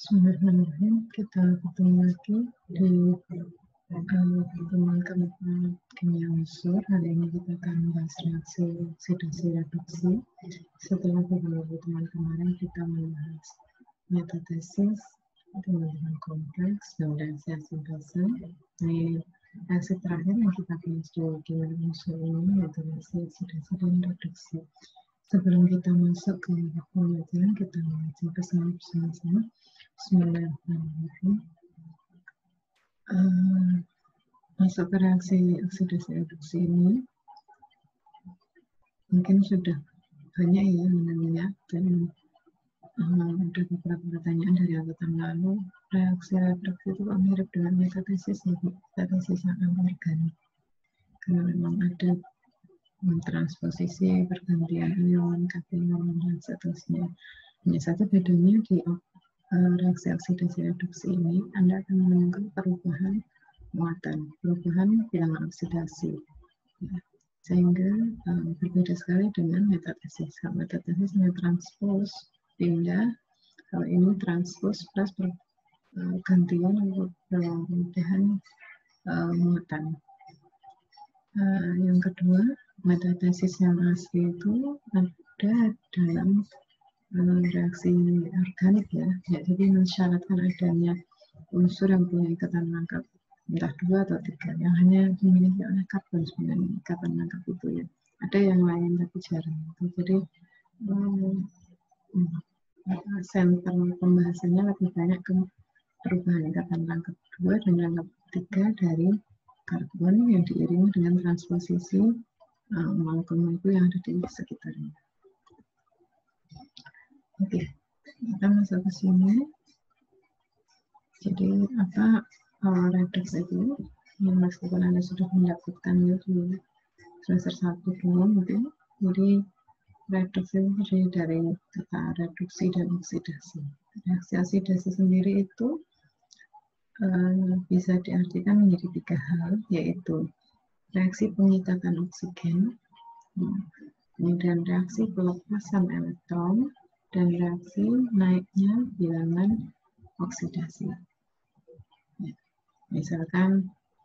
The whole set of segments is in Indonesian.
Bismillahirrahmanirrahim. Kita ketemu lagi di pertemuan keempat kimia unsur. Hari ini kita akan membahas reaksi oksidasi reduksi. Setelah beberapa teman kemarin kita membahas metatesis, pembentukan kompleks, dan reaksi asintase. Ini reaksi terakhir yang kita bahas di kimia unsur ini yaitu reaksi oksidasi dan reduksi. Sebelum kita masuk ke penelitian, kita membaca kesan bersama-sama. Bismillahirrahmanirrahim. Masuk ke reaksi oksidasi reduksi ini, mungkin sudah banyak ya mengenainya, dan ada beberapa pertanyaan dari angkatan lalu. Reaksi reduksi itu mirip dengan metatesis, metatesis anorganik, karena memang ada transposisi, pergantian ion, kationon, dan seterusnya. Hanya saja bedanya di reaksi oksidasi reduksi ini, Anda akan menemukan perubahan muatan, perubahan bilangan oksidasi. Ya. Sehingga berbeda sekali dengan metatesis. Kalau metatesis hanya transpos, pindah. Kalau ini transpos plus pergantian untuk perubahan muatan. Yang kedua, metatesis yang asli itu ada dalam reaksi organik ya, jadi mensyaratkan adanya unsur yang punya ikatan rangkap entah 2 atau 3 yang hanya dimiliki oleh karbon sebenarnya ikatan rangkap itu ya. Ada yang lain tapi jarang. Jadi center pembahasannya lebih banyak ke perubahan ikatan rangkap 2 dan rangkap 3 dari karbon yang diiringi dengan transposisi molekul-molekul yang ada di sekitarnya. Oke, kita masuk ke sini. Jadi apa redoks itu? Yang meskipun Anda sudah mendapatkan di semester 1 dulu mungkin. Jadi redoks itu terdiri dari kata reduksi dan oksidasi. Reaksi oksidasi sendiri itu bisa diartikan menjadi 3 hal, yaitu reaksi pengikatan oksigen, kemudian reaksi pelepasan elektron, dan reaksi naiknya bilangan oksidasi. Ya, misalkan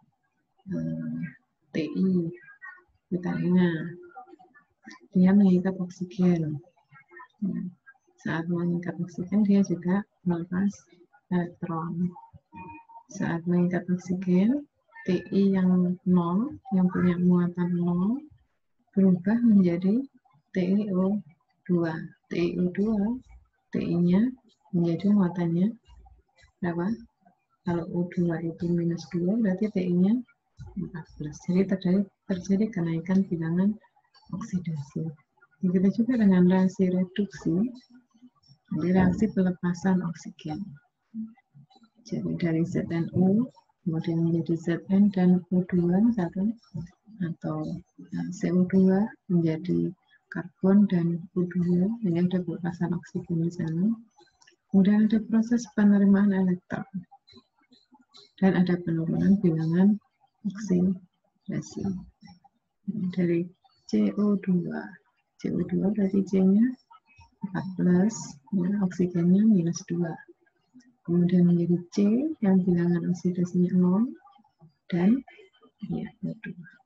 TI, vitamina, dia mengikat oksigen. Ya, saat mengikat oksigen, dia juga melepas elektron. Saat mengikat oksigen, TI yang 0, yang punya muatan 0, berubah menjadi TiO2. TiO2, TI-nya menjadi muatannya berapa? Kalau O2 itu minus 2, berarti TI-nya 14. Jadi terjadi kenaikan bilangan oksidasi. Begitu juga dengan reaksi reduksi, jadi reaksi pelepasan oksigen. Jadi dari ZNO, kemudian menjadi ZN dan O2 satu, atau CO2 menjadi karbon dan O2, ini ada pelepasan oksigen di sana. Kemudian ada proses penerimaan elektron dan ada penurunan bilangan oksidasi. Dari CO2 berarti C-nya 14, ya, oksigennya minus 2. Kemudian menjadi C yang bilangan oksidasinya 0 dan ya, 2.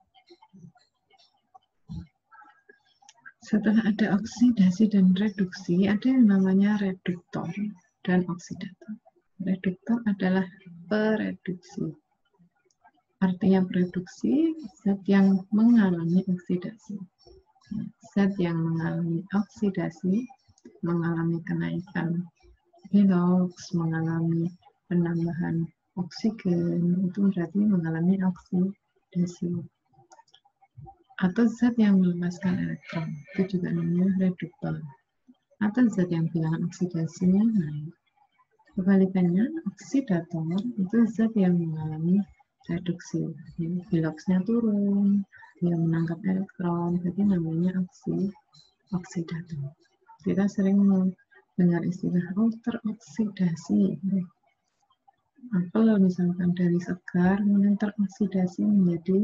Setelah ada oksidasi dan reduksi, ada yang namanya reduktor dan oksidator. Reduktor adalah pereduksi. Artinya pereduksi, zat yang mengalami oksidasi. Zat yang mengalami oksidasi, mengalami kenaikan redoks, mengalami penambahan oksigen, itu berarti mengalami oksidasi. Atau zat yang melepaskan elektron, itu juga namanya reduktor. Atau zat yang bilangan oksidasinya naik. Kebalikannya, oksidator itu zat yang mengalami reduksi. Biloksnya turun, dia menangkap elektron, jadi namanya oksidator. Kita sering mendengar istilah teroksidasi. Apel misalkan dari segar, kemudian teroksidasi menjadi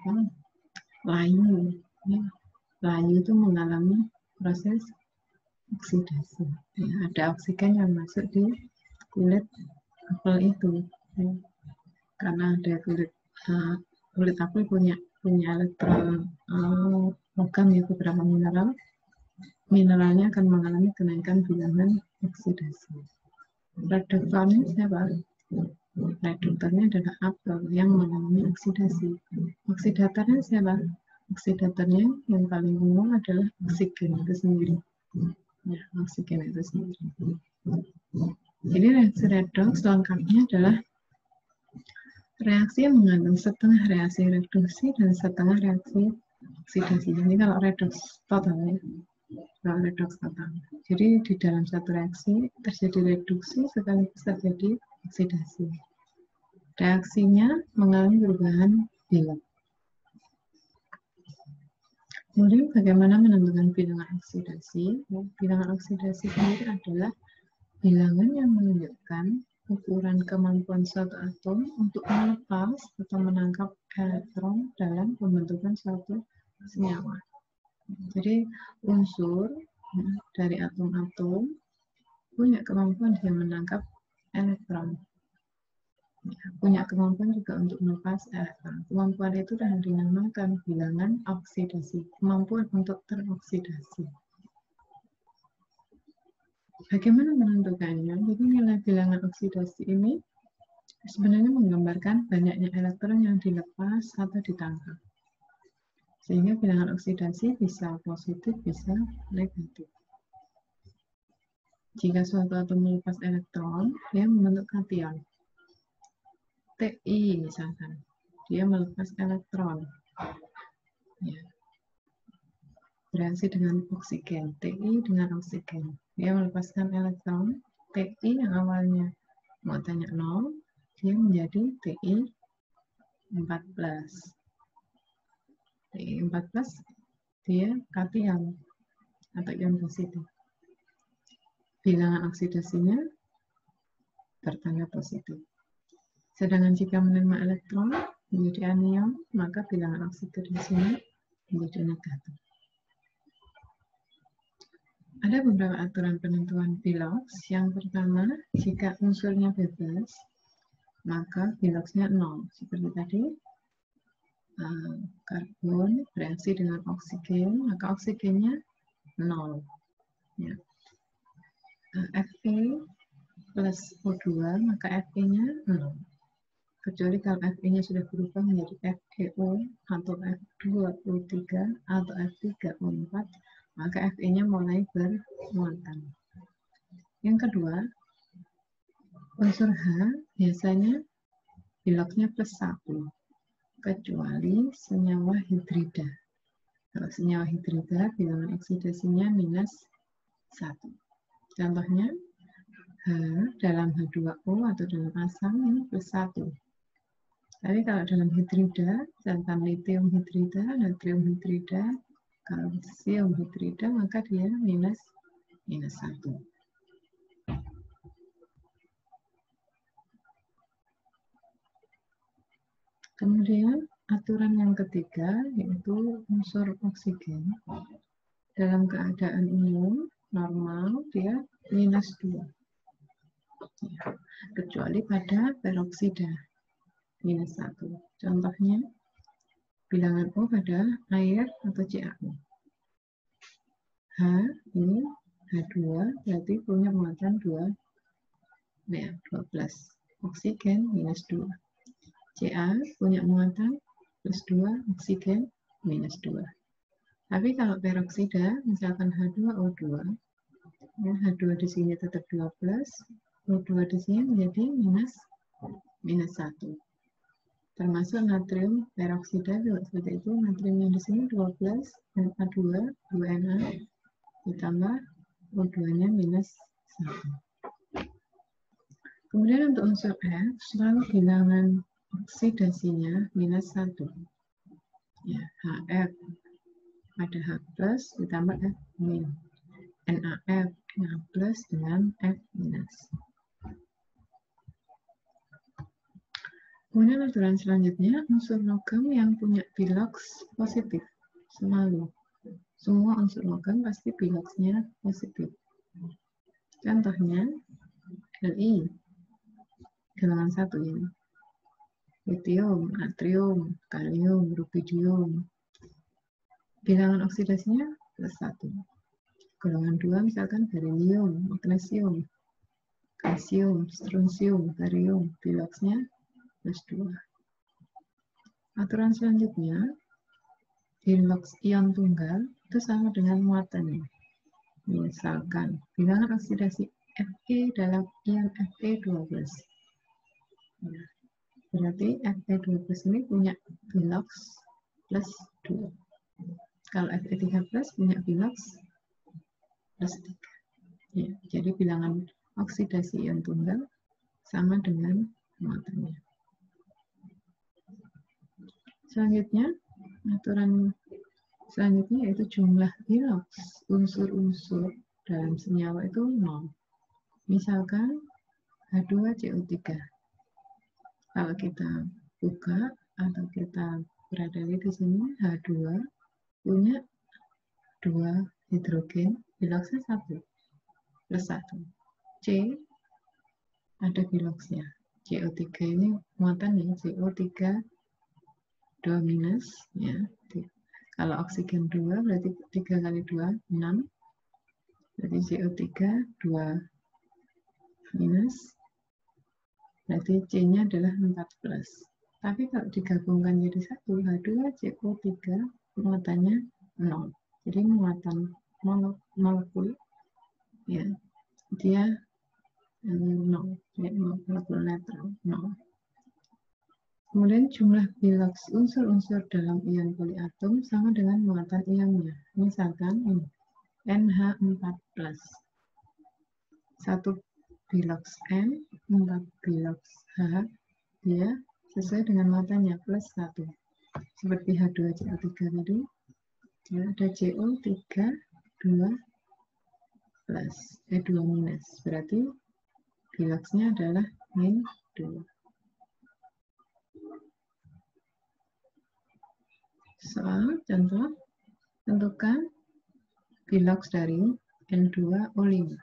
layu. Ya. Layu itu mengalami proses oksidasi. Ya, ada oksigen yang masuk di kulit apel itu. Ya. Karena ada kulit apel punya elektron logam ya, beberapa mineralnya akan mengalami kenaikan bilangan oksidasi. Reduktornya siapa? Reduktornya adalah apel yang mengalami oksidasi. Oksidatornya siapa? Oksidatornya yang paling umum adalah oksigen itu sendiri. Ya, oksigen itu sendiri. Jadi reaksi redoks lengkapnya adalah reaksi yang mengandung setengah reaksi reduksi dan setengah reaksi oksidasi. Jadi kalau redoks total ya, kalau redoks total. Jadi di dalam satu reaksi terjadi reduksi sekaligus terjadi oksidasi. Reaksinya mengalami perubahan bilangan. Kemudian bagaimana menentukan bilangan oksidasi? Bilangan oksidasi sendiri adalah bilangan yang menunjukkan ukuran kemampuan suatu atom untuk melepas atau menangkap elektron dalam pembentukan suatu senyawa. Jadi unsur dari atom-atom punya kemampuan dia menangkap elektron. Punya kemampuan juga untuk melepas elektron. Kemampuan itu yang dinamakan bilangan oksidasi, kemampuan untuk teroksidasi. Bagaimana menentukannya? Jadi nilai bilangan oksidasi ini sebenarnya menggambarkan banyaknya elektron yang dilepas atau ditangkap. Sehingga bilangan oksidasi bisa positif, bisa negatif. Jika suatu atom melepas elektron, dia membentuk kation. Ti misalkan, dia melepas elektron, ya. Bereaksi dengan oksigen, Ti dengan oksigen, dia melepaskan elektron. Ti yang awalnya muatannya 0, dia menjadi Ti 14. Ti 14 dia kation atau ion positif. Bilangan oksidasinya bertanda positif. Sedangkan jika menerima elektron menjadi anion, maka bilangan oksidasinya menjadi negatif. Ada beberapa aturan penentuan biloks. Yang pertama, jika unsurnya bebas, maka biloksnya 0. Seperti tadi, karbon bereaksi dengan oksigen, maka oksigennya 0. Ya. Fe plus O2, maka Fe-nya 0. Kecuali kalau Fe-nya sudah berubah menjadi FeO atau F2O3 atau F3O4, maka Fe-nya mulai bermuatan. Yang kedua, unsur H biasanya biloksnya plus 1, kecuali senyawa hidrida. Kalau senyawa hidrida, bilangan oksidasinya minus 1. Contohnya, H dalam H2O atau dalam asam ini plus 1. Tapi kalau dalam hidrida, misalkan litium hidrida, natrium hidrida, kalsium hidrida, maka dia minus 1. Kemudian aturan yang ketiga yaitu unsur oksigen. Dalam keadaan umum, normal, dia minus 2. Kecuali pada peroksida. Minus 1. Contohnya, bilangan O pada air atau CaO. H ini H2 berarti punya muatan 12. Oksigen minus 2. Ca punya muatan plus 2, oksigen minus 2. Tapi kalau peroksida, misalkan H2O2, ya, H2 di sini tetap 12, O2 di sini menjadi minus 1. Termasuk natrium peroksida juga seperti itu. Natrium yang di sini 12, Na2, 2Na, ditambah O2-nya minus 1. Kemudian untuk unsur F, selalu bilangan oksidasinya minus 1. Ya, HF ada H plus ditambah F min. NaF, H plus dengan F minus. Kemudian aturan selanjutnya, unsur logam yang punya biloks positif selalu. Semua unsur logam pasti biloksnya positif. Contohnya Li golongan 1 ini. Lithium, natrium, kalium, rubidium. Bilangan oksidasinya +1. Golongan 2 misalkan berilium, magnesium, kalsium, strontium, barium. Biloxnya +2. Aturan selanjutnya, bilox ion tunggal itu sama dengan muatannya. Misalkan bilangan oksidasi Fe dalam ion Fe12. Nah, berarti Fe12 ini punya bilox +2. Kalau Fe13 punya bilox +3. Ya, jadi bilangan oksidasi ion tunggal sama dengan muatannya. Selanjutnya, aturan selanjutnya yaitu jumlah bilox unsur-unsur dalam senyawa itu 0. Misalkan H2CO3. Kalau kita buka atau kita berada di sini, H2 punya 2 hidrogen, biloxnya 1 +1. C ada biloxnya. CO3 ini muatannya CO3 2- ya. Kalau oksigen 2 berarti 3 kali 2 6. Berarti CO3 2- berarti C-nya adalah 14. Tapi kalau digabungkan jadi 1, H2CO3 muatannya 0. Jadi muatan molekul ya, dia 0, molekul netral 0. Kemudian jumlah bilox unsur-unsur dalam ion poliatom sama dengan muatan ionnya. Misalkan ini NH4+. 1 bilox N, 4 bilox H, dia sesuai dengan muatannya +1. Seperti H2CO3 tadi, ya, ada CO3 2+, 2-. Berarti biloxnya adalah -2. Soal contoh, tentukan bilox dari N2O5.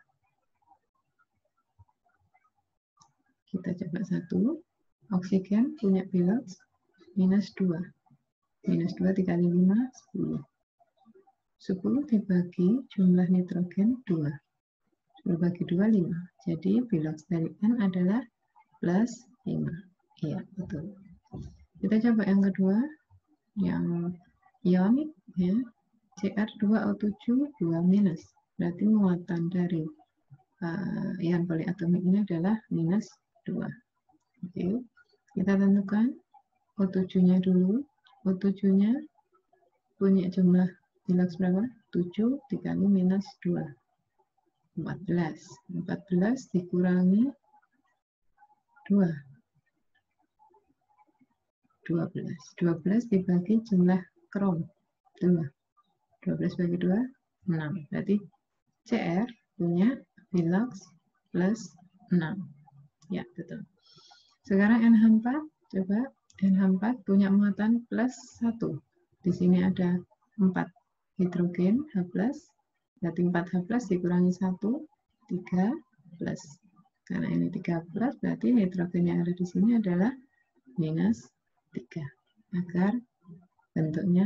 Kita coba 1. Oksigen punya bilox -2. -2 dikali 5, 10. 10 dibagi jumlah nitrogen 2. 10 bagi 2, 5. Jadi bilox dari N adalah +5. Iya, betul. Kita coba yang kedua, yang ionik ya, Cr2O7 2-. Berarti muatan dari ion poliatomik ini adalah -2. Oke. Kita tentukan O7-nya dulu. O7-nya punya jumlah bilox berapa? 7 dikali -2. 14. 14 dikurangi 2. 12. 12 dibagi jumlah krom 2. 12 bagi 2, 6. Berarti Cr punya bilox +6. Ya, betul. Sekarang NH4, coba NH4 punya muatan +1. Di sini ada 4 hidrogen H+, berarti 4H+ dikurangi 1, 3+. Karena ini 3+, berarti nitrogen yang ada di sini adalah -3. Agar bentuknya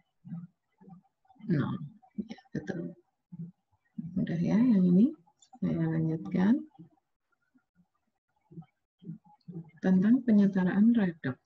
0. Ya, betul. Mudah ya yang ini. Saya lanjutkan. Tentang penyetaraan redox.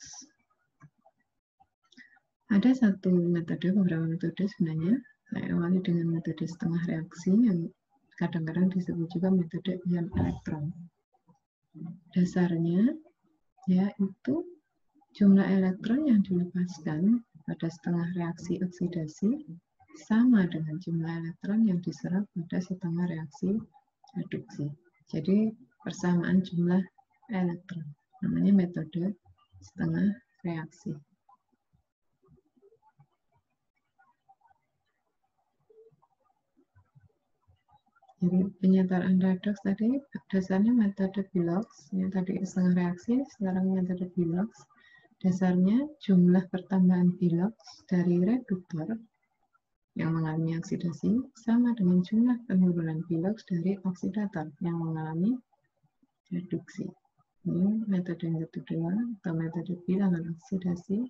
Ada satu metode, beberapa metode sebenarnya. Saya awali dengan metode setengah reaksi yang kadang-kadang disebut juga metode ion elektron. Dasarnya yaitu jumlah elektron yang dilepaskan pada setengah reaksi oksidasi sama dengan jumlah elektron yang diserap pada setengah reaksi reduksi. Jadi persamaan jumlah elektron. Namanya metode setengah reaksi. Jadi penyetaraan redox tadi dasarnya metode bilox, yang tadi setengah reaksi, sekarang metode bilox. Dasarnya jumlah pertambahan bilox dari reduktor yang mengalami oksidasi sama dengan jumlah penurunan piloks dari oksidator yang mengalami reduksi. Ini metode yang kedua atau metode bilangan oksidasi.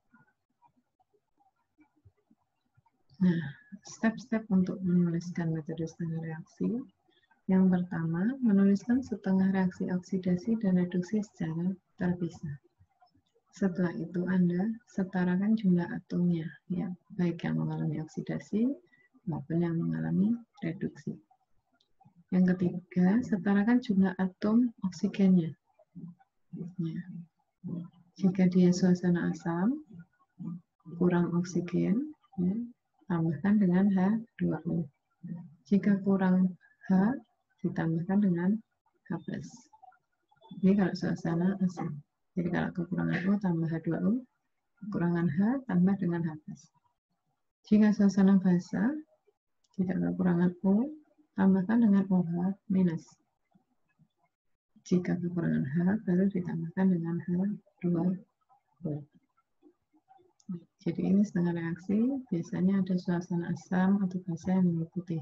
Nah, step-step untuk menuliskan metode setengah reaksi. Yang pertama, menuliskan setengah reaksi oksidasi dan reduksi secara terpisah. Setelah itu Anda setarakan jumlah atomnya, ya, baik yang mengalami oksidasi maupun yang mengalami reduksi. Yang ketiga, setarakan jumlah atom oksigennya. Ya. Jika dia suasana asam, kurang oksigen, ya, tambahkan dengan H2O. Jika kurang H, ditambahkan dengan H+. Ini kalau suasana asam. Jadi kalau kekurangan O tambah H2O, kekurangan H tambah dengan H+. Jika suasana basa, jika kekurangan O, tambahkan dengan OH minus. Jika kekurangan H, baru ditambahkan dengan H2O. Jadi ini setengah reaksi, biasanya ada suasana asam atau basa yang mengikuti.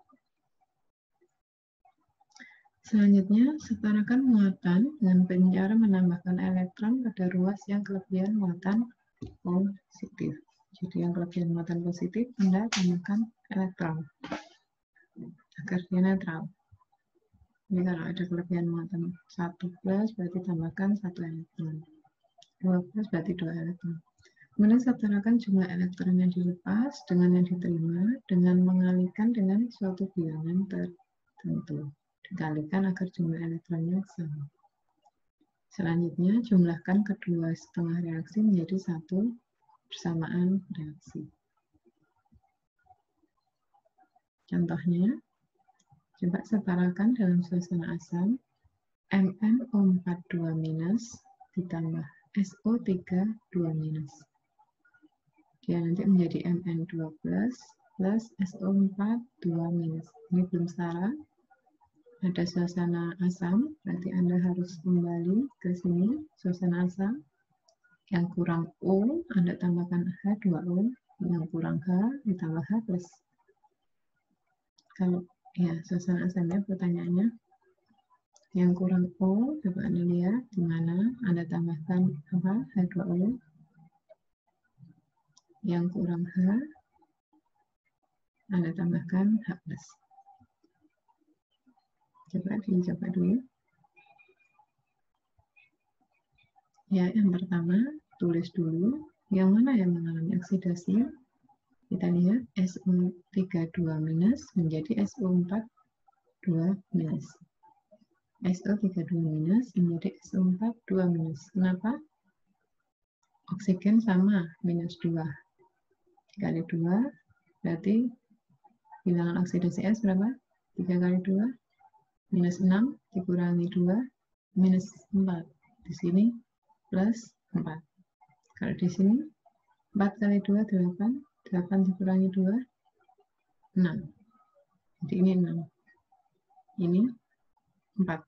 Selanjutnya, setarakan muatan dengan cara menambahkan elektron pada ruas yang kelebihan muatan positif. Jadi yang kelebihan muatan positif, Anda tambahkan elektron agar dia netral. Jadi kalau ada kelebihan muatan 1+, berarti tambahkan 1 elektron. 2+ berarti 2 elektron. Kemudian setarakan jumlah elektron yang dilepas dengan yang diterima dengan mengalihkan dengan suatu bilangan tertentu. Dikalikan agar jumlah elektronnya sama. Selanjutnya, jumlahkan kedua setengah reaksi menjadi satu bersamaan reaksi. Contohnya, coba setarakan dalam suasana asam MnO42- ditambah SO32-. Dia nanti menjadi Mn2+ plus SO42-. Ini belum setara. Ada suasana asam, berarti Anda harus kembali ke sini, suasana asam. Yang kurang O, Anda tambahkan H2O, yang kurang H, ditambah H+. Kalau ya suasana asamnya pertanyaannya, yang kurang O, coba Anda lihat di mana Anda tambahkan apa? H2O. Yang kurang H, Anda tambahkan H+. Coba dicoba dulu. Ya, yang pertama, tulis dulu yang mana yang mengalami oksidasi. Kita lihat SO32- menjadi SO42-. SO32- menjadi SO42-. Kenapa? Oksigen sama, -2. Dikali 2, berarti bilangan oksidasi S berapa? 3 kali 2, -6, dikurangi 2, -4. Di sini plus 4. Kalau di sini 4 kali 2, 8. 8 dikurangi 2, 6. Jadi ini 6. Ini 4.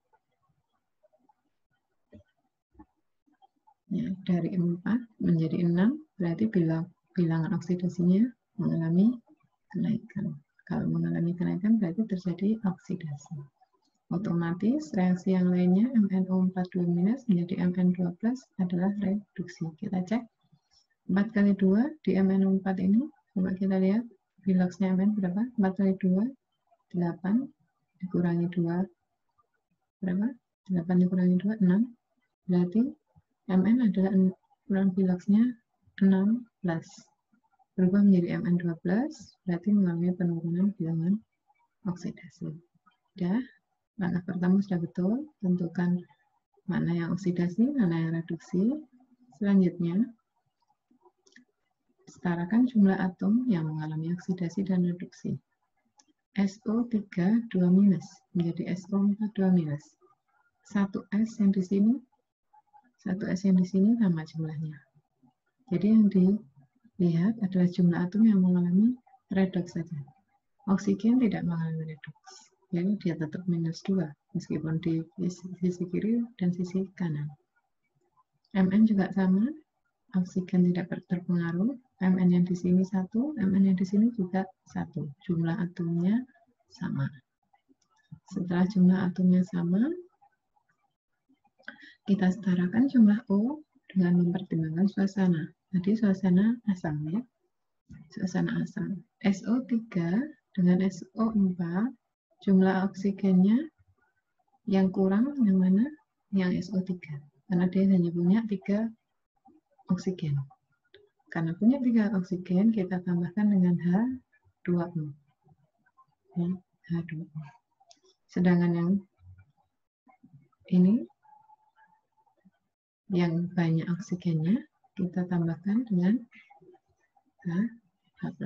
Ya, dari 4 menjadi 6, berarti bilangan oksidasinya mengalami kenaikan. Kalau mengalami kenaikan, berarti terjadi oksidasi. Otomatis, reaksi yang lainnya, MnO42- menjadi Mn2+ adalah reduksi. Kita cek. 4 kali 2 di MnO4 ini, coba kita lihat biloksnya Mn berapa? 4 kali 2, 8, dikurangi 2, berapa? 8 dikurangi 2, 6. Berarti Mn adalah ukuran biloksnya 6+. Berubah menjadi Mn2+, berarti mengalami penurunan bilangan oksidasi. Sudah, langkah pertama sudah betul, tentukan mana yang oksidasi, mana yang reduksi. Selanjutnya, setarakan jumlah atom yang mengalami oksidasi dan reduksi. SO32- menjadi SO42-. 1S yang di sini, 1S yang di sini sama jumlahnya. Jadi yang dilihat adalah jumlah atom yang mengalami redoks saja. Oksigen tidak mengalami redoks. Jadi dia tetap -2, meskipun di sisi kiri dan sisi kanan. Mn juga sama, oksigen tidak terpengaruh, Mn yang di sini 1, Mn yang di sini juga 1. Jumlah atomnya sama. Setelah jumlah atomnya sama, kita setarakan jumlah O dengan mempertimbangkan suasana. Jadi suasana asam ya. Suasana asam. SO3 dengan SO4, jumlah oksigennya yang kurang yang mana? Yang SO3. Karena dia hanya punya 3 oksigen. Karena punya 3 oksigen, kita tambahkan dengan H2O. Ya, H2O. Sedangkan yang ini, yang banyak oksigennya, kita tambahkan dengan H+.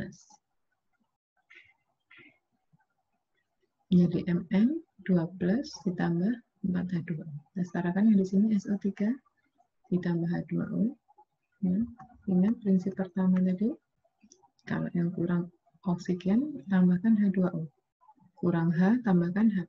Jadi Mn 2+ ditambah 4H2O. Kita setarakan yang di sini SO3 ditambah H2O. Ya, ingat prinsip pertama tadi, kalau yang kurang oksigen, tambahkan H2O. Kurang H, tambahkan H+.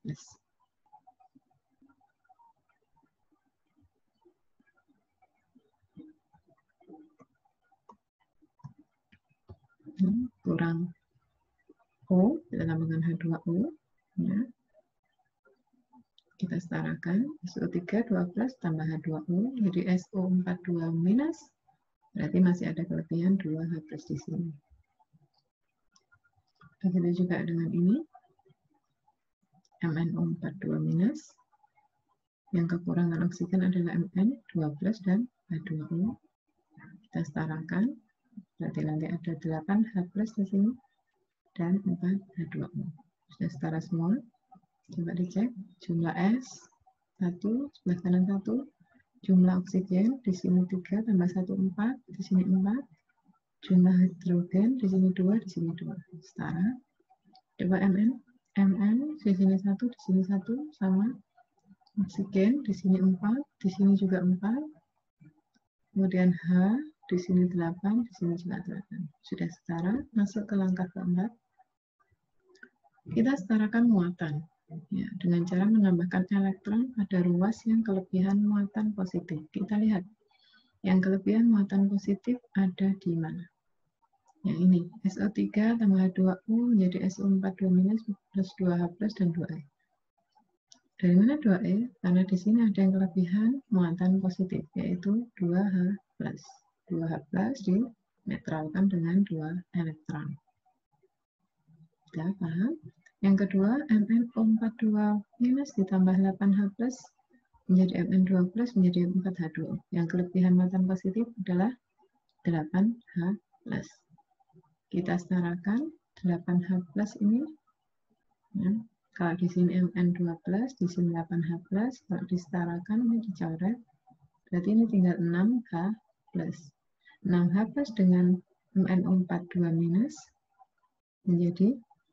Kurang O, kita tambahkan H2O. Ya. Kita setarakan SO3 2+ tambah H2O, jadi SO42 minus, berarti masih ada kelebihan 2H+ di sini. Begitu juga dengan ini, MnO42 minus, yang kekurangan oksigen adalah Mn 2+ dan H2O. Kita setarakan, berarti nanti ada 8H+ di sini, dan 4H2O. Sudah setara semua. Coba dicek, jumlah S 1, sebelah kanan 1, jumlah oksigen di sini 3 tambah 1 4, di sini 4, jumlah hidrogen di sini 2, di sini 2. Setara. Coba Mn di sini 1, di sini 1 sama oksigen di sini 4, di sini juga 4. Kemudian H di sini 8, di sini juga 8. Sudah setara, masuk ke langkah keempat. Kita setarakan muatan. Ya, dengan cara menambahkan elektron pada ruas yang kelebihan muatan positif. Kita lihat, yang kelebihan muatan positif ada di mana? Yang ini, SO3 tambah H2O menjadi SO42 minus plus 2H plus dan 2E. Dari mana 2E? Karena di sini ada yang kelebihan muatan positif, yaitu 2H plus. 2H plus dinetralkan dengan 2 elektron. Sudah paham? Yang kedua, MnO42 minus ditambah 8H plus menjadi Mn2 plus menjadi 4H2O. Yang kelebihan muatan positif adalah 8H plus. Kita setarakan 8H plus ini. Ya, kalau di sini Mn2 plus, di sini 8H plus. Kalau disetarakan, ini dicoret. Berarti ini tinggal 6H plus. 6H plus dengan MnO42 minus menjadi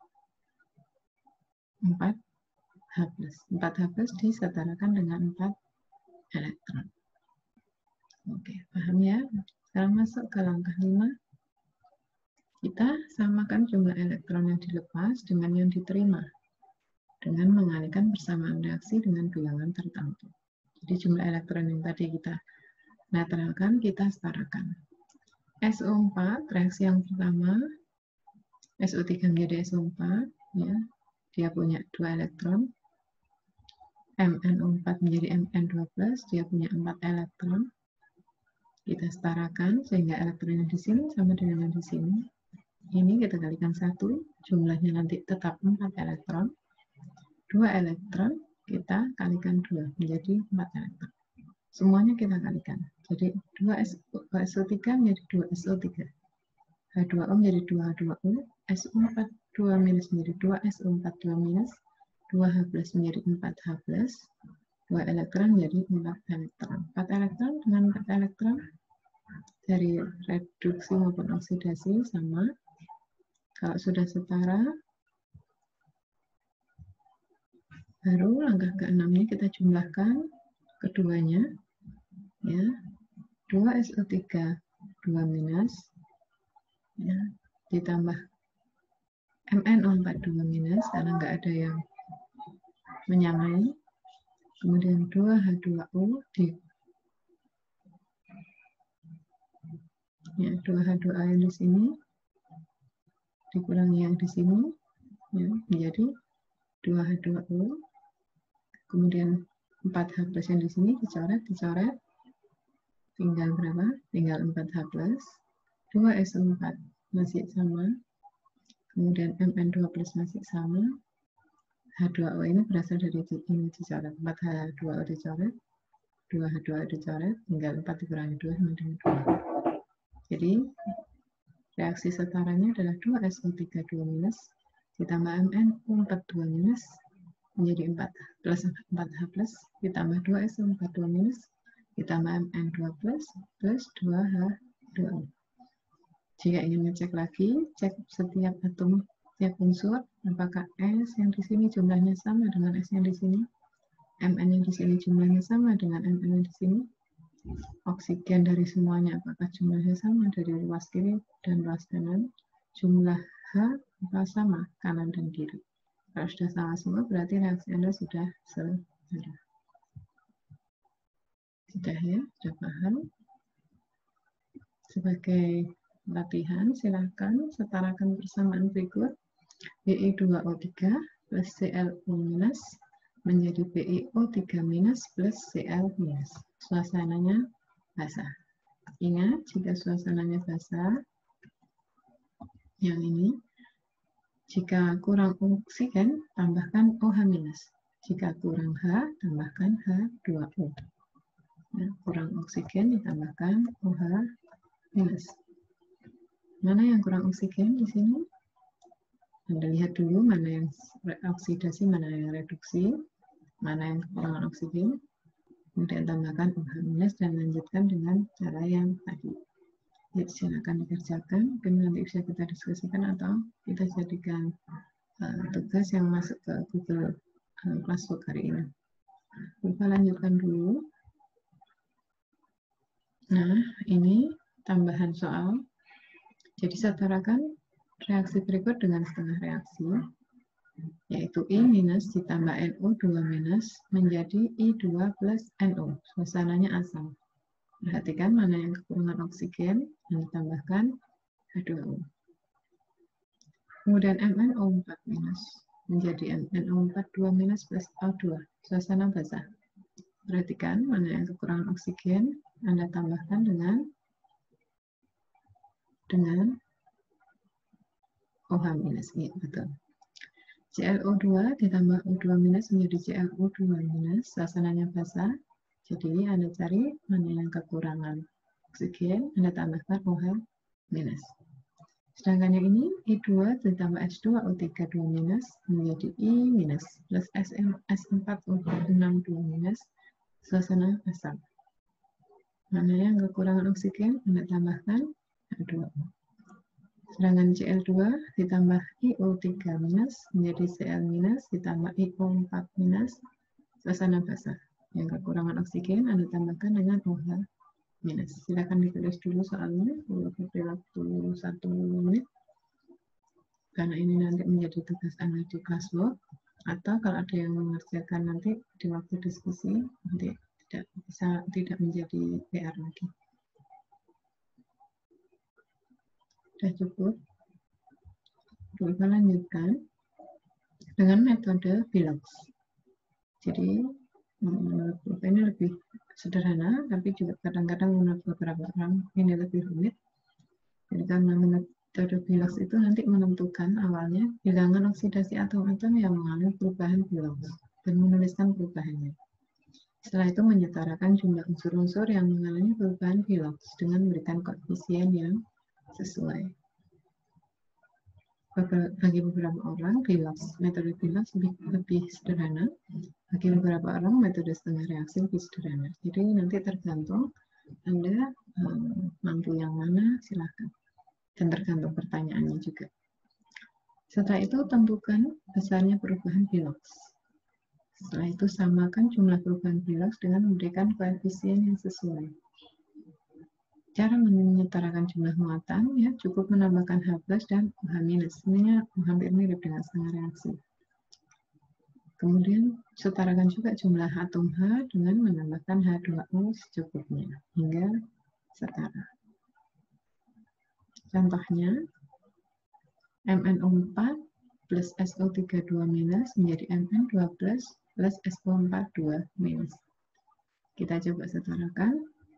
4H+. 4H+ disetarakan dengan 4 elektron. Oke, paham ya? Sekarang masuk ke langkah 5. Kita samakan jumlah elektron yang dilepas dengan yang diterima dengan mengalihkan persamaan reaksi dengan bilangan tertentu. Jadi jumlah elektron yang tadi kita netralkan, kita setarakan. SO4, reaksi yang pertama, SO3 menjadi SO4, ya. Dia punya 2 elektron. MnO4 menjadi Mn2+, dia punya 4 elektron. Kita setarakan sehingga elektron yang di sini sama dengan yang di sini. Ini kita kalikan 1, jumlahnya nanti tetap 4 elektron. 2 elektron kita kalikan 2 menjadi 4 elektron. Semuanya kita kalikan. Jadi 2 SO3 menjadi 2 SO3. H2O menjadi 2 H2O, SO42 minus menjadi 2 SO42 minus, 2H plus menjadi 4H plus, 2 elektron menjadi 4 elektron. 4 elektron dengan 4 elektron dari reduksi maupun oksidasi sama. Kalau sudah setara, baru langkah ke-6-nya kita jumlahkan keduanya. Ya, 2 SO3 2 minus, ya, ditambah MnO42 minus karena nggak ada yang menyamai, kemudian 2H2O Ya, 2H2A yang di sini dikurangi yang di sini, ya, menjadi 2H2O. Kemudian 4H plus yang di sini dicoret, tinggal berapa? Tinggal 4H plus, 2SO4 masih sama, kemudian Mn2 plus masih sama, H2O ini berasal dari ini dicoret, 4H2O dicoret, 2H2O dicoret, tinggal 4 dikurangi 2 sama dengan 2. Jadi reaksi setaranya adalah 2SO32 minus ditambah MnO42 minus menjadi 4 plus 4H plus ditambah 2SO42 minus ditambah Mn2 plus 2H2O. Jika ingin ngecek lagi, cek setiap atom, setiap unsur, apakah S yang di sini jumlahnya sama dengan S yang di sini, Mn yang di sini jumlahnya sama dengan Mn yang di sini, oksigen dari semuanya apakah jumlahnya sama dari luas kiri dan luas kanan, jumlah H apa sama kanan dan kiri. Kalau sudah sama semua berarti reaksi Anda sudah setara. Sudah ya, sudah paham? Sebagai latihan, silakan setarakan persamaan berikut. Bi2O3 plus ClO minus menjadi BiO3 minus plus Cl minus. Suasananya basah. Ingat, jika suasananya basah, yang ini, jika kurang oksigen, tambahkan OH minus. Jika kurang H, tambahkan H2O. Ya, kurang oksigen ditambahkan OH minus. Mana yang kurang oksigen di sini? Anda lihat dulu mana yang oksidasi, mana yang reduksi, mana yang kekurangan oksigen. Kemudian tambahkan OH minus dan lanjutkan dengan cara yang tadi. Jadi silakan dikerjakan, mungkin nanti bisa kita diskusikan atau kita jadikan tugas yang masuk ke Google Classroom hari ini. Kita lanjutkan dulu. Nah, ini tambahan soal. Jadi setarakan reaksi berikut dengan setengah reaksi, yaitu I minus ditambah NO2 minus menjadi I2 plus NO. Suasananya asam. Perhatikan mana yang kekurangan oksigen dan ditambahkan H2O. Kemudian MnO4 minus menjadi MnO42 minus plus O2. Suasana basah. Perhatikan mana yang kekurangan oksigen, Anda tambahkan dengan OH minus. Iya, betul. ClO2 ditambah O2 minus menjadi ClO2 minus. Suasananya basah. Jadi Anda cari mana yang kekurangan oksigen, Anda tambahkan OH minus. Sedangkan yang ini I2 ditambah H2O3 2 minus menjadi I minus plus S4O6 2 minus. Suasana asam. Mana yang kekurangan oksigen, Anda tambahkan H2O. Sedangkan Cl2 ditambah IO3 minus menjadi Cl minus ditambah IO4 minus. Suasana basah. Yang kekurangan oksigen Anda tambahkan dengan OH minus. Silakan ditulis dulu soalnya, beri waktu 1 menit. Karena ini nanti menjadi tugas Anda di kelaswork, atau kalau ada yang mengerjakan nanti di waktu diskusi, nanti tidak menjadi PR lagi. Sudah cukup. Kita lanjutkan dengan metode Bilox. Jadi menurut ini lebih sederhana, tapi juga kadang-kadang menurut beberapa orang ini lebih rumit. Jadi karena metode Bilox itu nanti menentukan awalnya bilangan oksidasi atom-atom yang mengalami perubahan Bilox dan menuliskan perubahannya. Setelah itu menyetarakan jumlah unsur-unsur yang mengalami perubahan Bilox dengan memberikan koefisien yang sesuai. Bagi beberapa orang, metode Bilox lebih sederhana. Bagi beberapa orang, metode setengah reaksi lebih sederhana. Jadi nanti tergantung Anda mampu yang mana, silahkan. Dan tergantung pertanyaannya juga. Setelah itu, tentukan besarnya perubahan Bilox. Setelah itu, samakan jumlah perubahan Bilox dengan memberikan koefisien yang sesuai. Cara menyetarakan jumlah muatan, ya cukup menambahkan H plus dan OH minus. Ini hampir mirip dengan setengah reaksi. Kemudian setarakan juga jumlah atom H dengan menambahkan H2O secukupnya hingga setara. Contohnya, MnO4 plus SO3 2- menjadi Mn2 plus SO4 2-. Kita coba setarakan.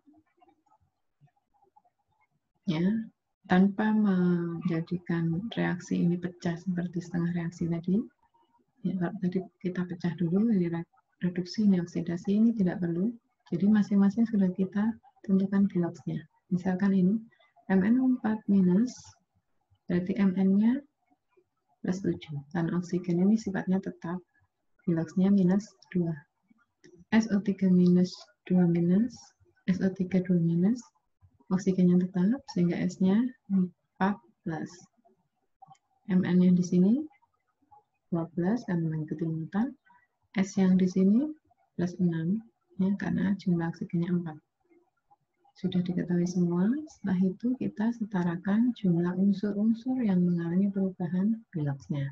Ya, tanpa menjadikan reaksi ini pecah seperti setengah reaksi tadi. Ya, kalau tadi kita pecah dulu, reduksi ini oksidasi ini tidak perlu. Jadi masing-masing sudah kita tentukan biloxnya. Misalkan ini MnO4 minus, berarti Mn-nya plus 7. Karena oksigen ini sifatnya tetap, biloxnya minus 2. SO3 minus 2 minus, SO3 2 minus, oksigennya tetap, sehingga S-nya 4 plus. Mn-nya di sini 12 karena mengikuti mutan. S yang di sini plus 6, ya, karena jumlah oksigennya 4. Sudah diketahui semua, setelah itu kita setarakan jumlah unsur-unsur yang mengalami perubahan biloxnya.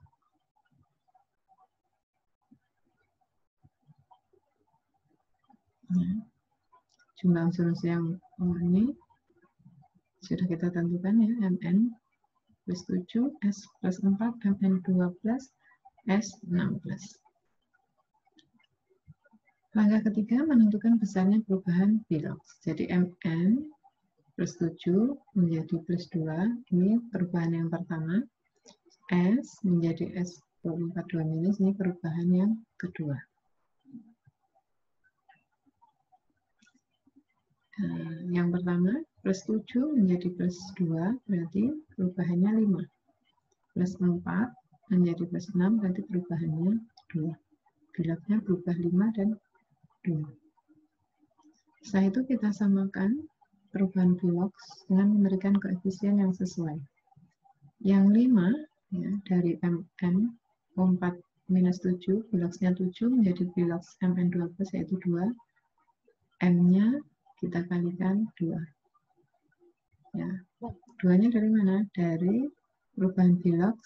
Ya. Jumlah unsur-unsur yang ini sudah kita tentukan ya, Mn plus 7, S plus 4, Mn2 plus, S6 plus. Langkah ketiga menentukan besarnya perubahan bilox. Jadi Mn plus 7 menjadi plus 2, ini perubahan yang pertama. S menjadi SO4 2-, ini perubahan yang kedua. Yang pertama, plus 7 menjadi plus 2, berarti perubahannya 5. Plus 4 menjadi plus 6, berarti perubahannya 2. Biloxnya berubah 5 dan 2. Setelah itu kita samakan perubahan bilox dengan memberikan koefisien yang sesuai. Yang 5, ya, dari Mn4 minus 7, biloxnya 7 menjadi bilox Mn2 plus, yaitu 2. M-nya kita kalikan 2. Ya, 2-nya dari mana? Dari perubahan bilox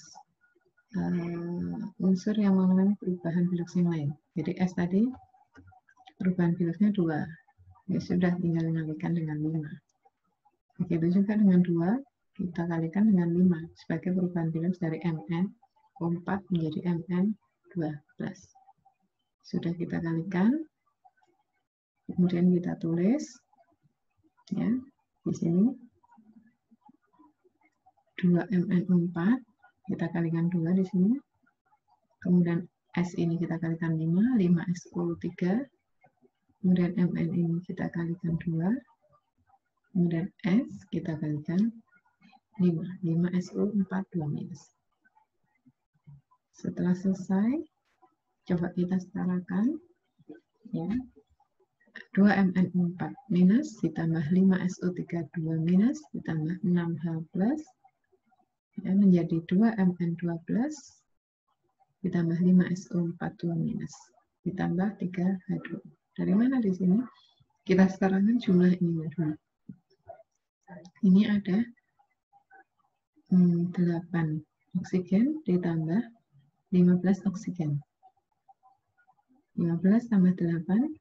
unsur yang mengalami perubahan bilox yang lain. Jadi S tadi perubahan biloxnya 2. Ya sudah, tinggal kalikan dengan 5. Begitu juga dengan 2, kita kalikan dengan 5 sebagai perubahan bilox dari Mn4 menjadi Mn2 plus. Sudah kita kalikan, kemudian kita tulis, ya, di sini 2 MnO4, kita kalikan 2 di sini. Kemudian S ini kita kalikan 5, 5 SO3. Kemudian Mn ini kita kalikan 2. Kemudian S kita kalikan 5, 5 SO4 2-. Setelah selesai, coba kita setarakan, ya. 2 MnO4 minus ditambah 5 SO3 2- ditambah 6H plus, ya, menjadi 2 Mn2 plus ditambah 5 SO4 2- ditambah 3H2. Dari mana di sini? Kita setarakan jumlah ini dulu. Ini ada 8 oksigen ditambah 15 oksigen. 15 tambah 8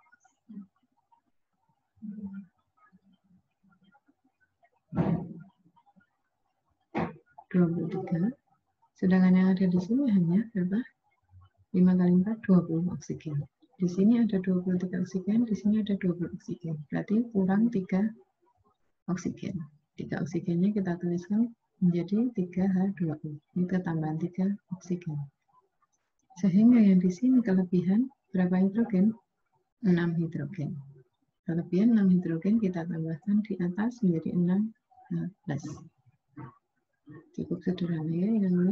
23. Sedangkan yang ada di sini hanya berapa? 5 kali 4 20 oksigen. Di sini ada 23 oksigen, di sini ada 20 oksigen. Berarti kurang 3 oksigen. 3 oksigennya kita tuliskan menjadi 3H2O. Ini ketambahan 3 oksigen. Sehingga yang di sini kelebihan berapa hidrogen? 6 hidrogen. Kelebihan 6 hidrogen kita tambahkan di atas menjadi 6H+. Cukup sederhana ya ini.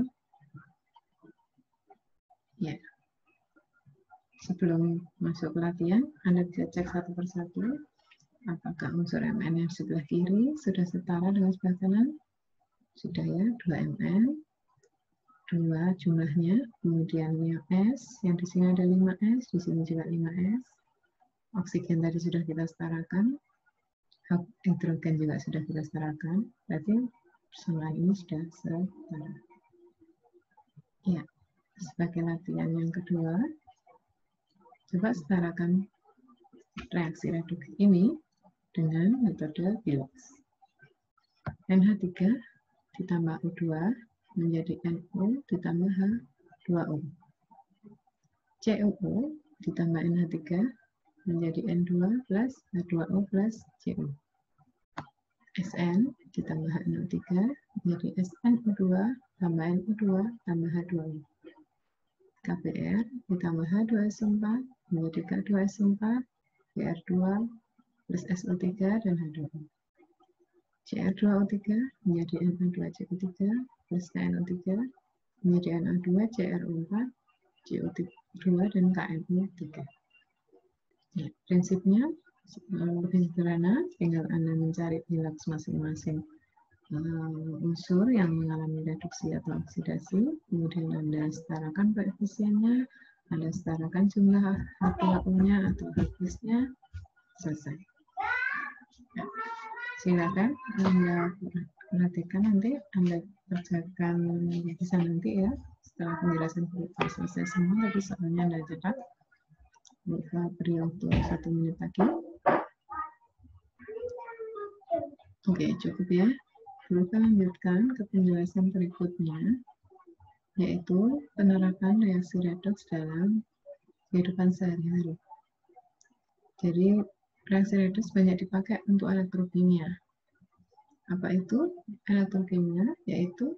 Ya. Sebelum masuk latihan, Anda bisa cek satu persatu apakah unsur Mn yang sebelah kiri sudah setara dengan sebelah kanan. Sudah ya, 2 Mn, 2 jumlahnya, kemudian S, yang di sini ada 5S, di sini juga 5S. Oksigen tadi sudah kita setarakan, hidrogen juga sudah kita setarakan, berarti semua ini sudah setara. Ya, sebagai latihan yang kedua, coba setarakan reaksi reduksi ini dengan metode bilox. NH3 ditambah O2 menjadi NO ditambah H2O. COO ditambah NH3 menjadi N2 plus H2O plus CO. SN ditambah HNO3 menjadi SnO2 tambah NO2 tambah H2O. KBr ditambah H2SO4 menjadi K2SO4, Br2 plus SO3 dan H2O. Cr2O3 menjadi Na2CO3 plus KNO3 menjadi Na2CrO4, CO2 dan KNO3. Ya, prinsipnya lebih sederhana, tinggal Anda mencari hilaks masing-masing unsur yang mengalami reduksi atau oksidasi, kemudian Anda setarakan koefisiennya, Anda setarakan jumlah H2O-nya atau H+-nya, selesai. Ya. Silakan Anda perhatikan, nanti Anda kerjakan bisa nanti ya, setelah penjelasan selesai semua, jadi soalnya Anda cepat. Beri waktu 1 menit lagi. Oke, cukup ya. Kita lanjutkan ke penjelasan berikutnya, yaitu penerapan reaksi redoks dalam kehidupan sehari-hari. Jadi, reaksi redoks banyak dipakai untuk elektrokimia. Apa itu elektrokimia? Yaitu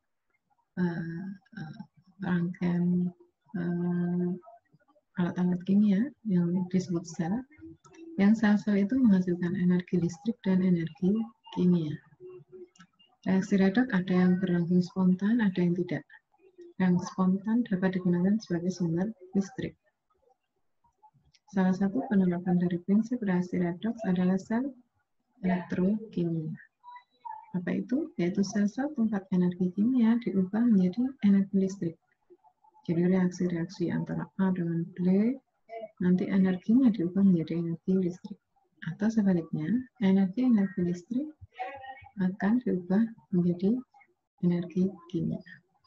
rangkaian alat-alat kimia yang disebut sel, yang sel-sel itu menghasilkan energi listrik dan energi kimia. Reaksi redoks ada yang berlangsung spontan, ada yang tidak. Yang spontan dapat digunakan sebagai sumber listrik. Salah satu penerapan dari prinsip reaksi redoks adalah sel elektrokimia. Apa itu? Yaitu sel-sel tempat energi kimia diubah menjadi energi listrik. Jadi reaksi-reaksi antara A dengan B, nanti energinya diubah menjadi energi listrik. Atau sebaliknya, energi listrik akan diubah menjadi energi kimia.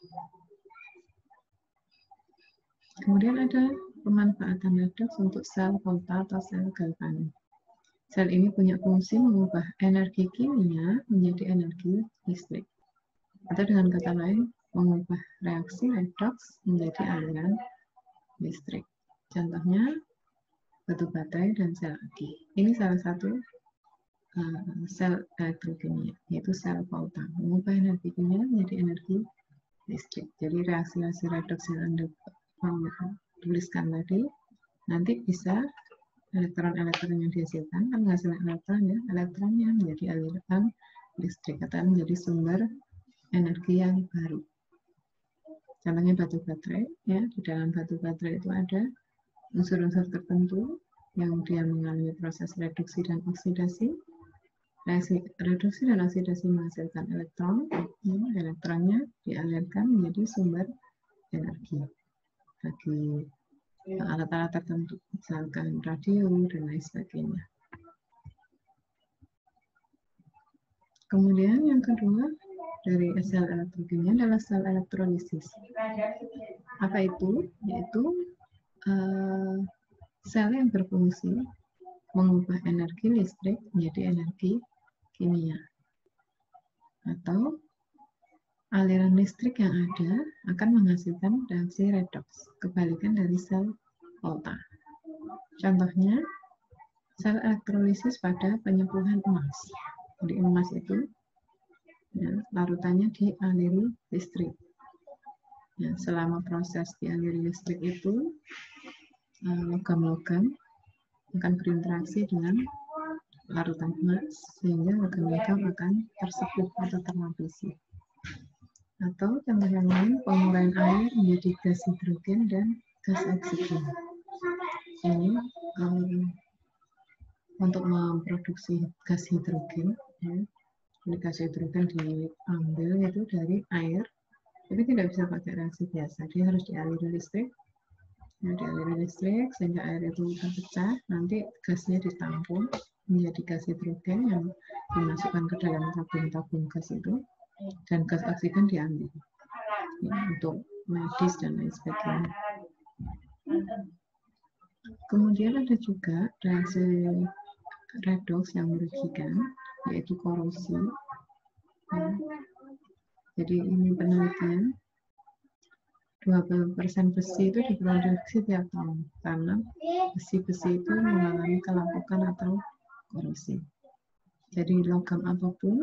Kemudian ada pemanfaatan redoks untuk sel Volta atau sel galvanik. Sel ini punya fungsi mengubah energi kimia menjadi energi listrik. Atau dengan kata lain, mengubah reaksi redoks menjadi aliran listrik. Contohnya, batu baterai dan sel aki. Ini salah satu sel elektrokimia, yaitu sel Volta. Mengubah energi kimia menjadi energi listrik. Jadi reaksi-reaksi redoks yang Anda tuliskan tadi, nanti bisa elektron-elektron yang dihasilkan, kan menghasilkan elektron ya, elektronnya menjadi aliran listrik atau menjadi sumber energi yang baru. Contohnya batu baterai, ya, di dalam batu baterai itu ada unsur-unsur tertentu yang dia mengalami proses reduksi dan oksidasi. Reduksi dan oksidasi menghasilkan elektron, elektronnya dialirkan menjadi sumber energi bagi alat-alat tertentu, misalkan radio dan lain sebagainya. Kemudian yang kedua dari sel elektrokimia adalah sel elektrolisis. Apa itu? Yaitu sel yang berfungsi mengubah energi listrik menjadi energi kimia. Atau aliran listrik yang ada akan menghasilkan reaksi redoks, kebalikan dari sel Volta. Contohnya, sel elektrolisis pada penyembuhan emas. Jadi emas itu ya, larutannya dialiri listrik. Ya, selama proses dialiri listrik itu, logam-logam akan berinteraksi dengan larutan emas, sehingga logam-logam akan tersepuh atau terlapisi. Atau contoh yang lain, penguraian air menjadi gas hidrogen dan gas oksigen. Ini untuk memproduksi gas hidrogen, ya. Jadi gas hidrogen diambil itu dari air, tapi tidak bisa pakai reaksi biasa, dia harus dialiri listrik. Ya, dialiri listrik sehingga air itu terpecah, nanti gasnya ditampung menjadi gas hidrogen yang dimasukkan ke dalam tabung-tabung gas itu, dan gas oksigen diambil ya, untuk medis dan lain sebagainya. Kemudian ada juga reaksi redoks yang merugikan, yaitu korosi. Ya. Jadi ini penelitian, 20% besi itu diproduksi tiap tahun karena besi-besi itu mengalami kelapukan atau korosi. Jadi logam apapun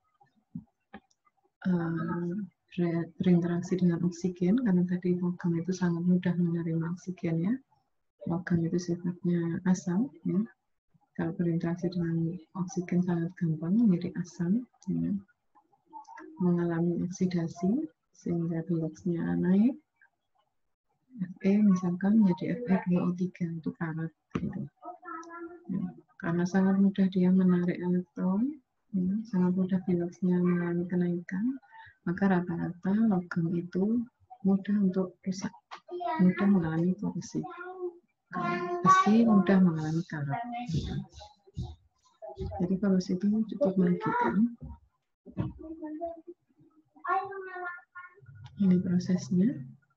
berinteraksi dengan oksigen, karena tadi logam itu sangat mudah menerima oksigen ya. Logam itu sifatnya asam ya. Kalau berinteraksi dengan oksigen sangat gampang menjadi asam ya. Mengalami oksidasi sehingga biloxnya naik. Fe misalkan menjadi Fe2O3 itu karat gitu. Ya. Karena sangat mudah dia menarik elektron, ya, sangat mudah biloxnya mengalami kenaikan, maka rata-rata logam itu mudah untuk rusak, mudah mengalami korosi. Besi mudah mengalami karat. Gitu. Jadi korosi itu cukup merugikan. Ini prosesnya.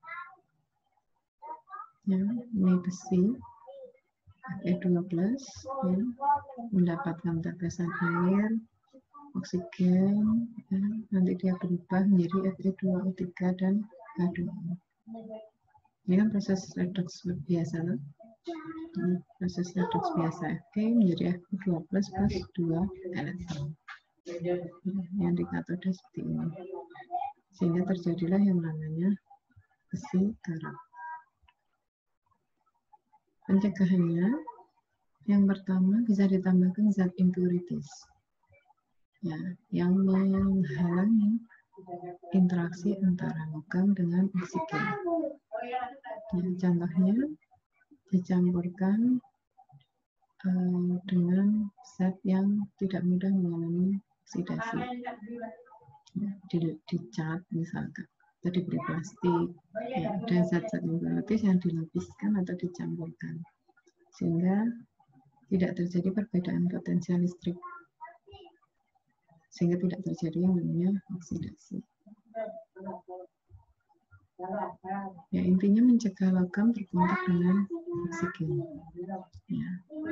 Ya, ini besi Fe12 ya, mendapatkan tetesan air, oksigen, ya, nanti dia berubah menjadi Fe2O3 dan H2O. Ini kan proses redoks biasa kan? Proses redoks biasa Fe menjadi Fe2 plus 2 elektron. Yang di katode seperti ini. Sehingga terjadilah yang namanya besi karat. Pencegahannya, yang pertama bisa ditambahkan zat impurities, ya, yang menghalangi interaksi antara logam dengan oksigen. Ya, contohnya dicampurkan dengan zat yang tidak mudah mengalami oksidasi, ya, dicat misalkan, atau diberi plastik. Ya, ada zat-zat impurities yang dilapiskan atau dicampurkan, sehingga tidak terjadi perbedaan potensial listrik, sehingga tidak terjadi yang namanya oksidasi. Ya, intinya mencegah logam berkontak dengan oksigen. Ya.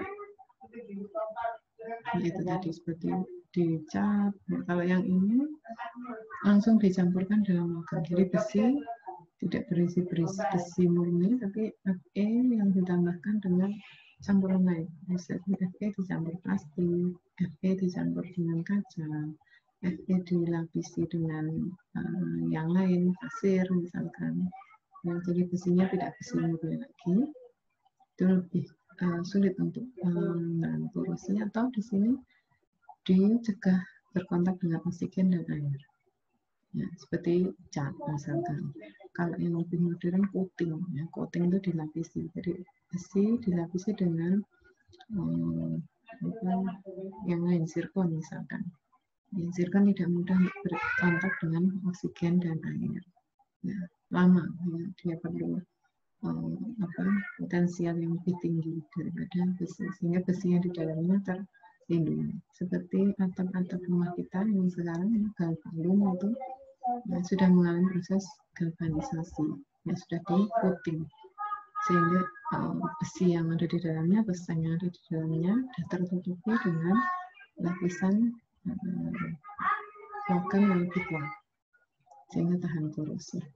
Itu tadi seperti dicat. Kalau yang ini langsung dicampurkan dalam logam. Jadi besi tidak berisi besi murni, tapi Fe yang ditambahkan dengan campuran lain. Misalnya Fe dicampur plastik, Fe dicampur dengan kaca, Fe dilapisi dengan yang lain, pasir misalkan. Ya, jadi besinya tidak besi murni lagi. Itu lebih sulit untuk mengalami korosi, atau di sini dicegah berkontak dengan oksigen dan air. Ya, seperti cat misalkan. Kalau yang lebih modern coating, ya, coating itu dilapisi. Jadi besi dilapisi dengan yang lain, zirkon misalkan. Ya, zirkon tidak mudah berkontak dengan oksigen dan air. Ya, lama, ya, dia perlu potensial yang lebih tinggi daripada besi, sehingga besi yang di dalamnya terlindungi. Seperti atap-atap rumah kita yang sekarang ya, galvanum itu ya, sudah mengalami proses galvanisasi, ya, sudah di coating, sehingga besi yang ada di dalamnya, pesan yang ada di dalamnya sudah tertutupi dengan lapisan logam yang lebih kuat, sehingga tahan korosi.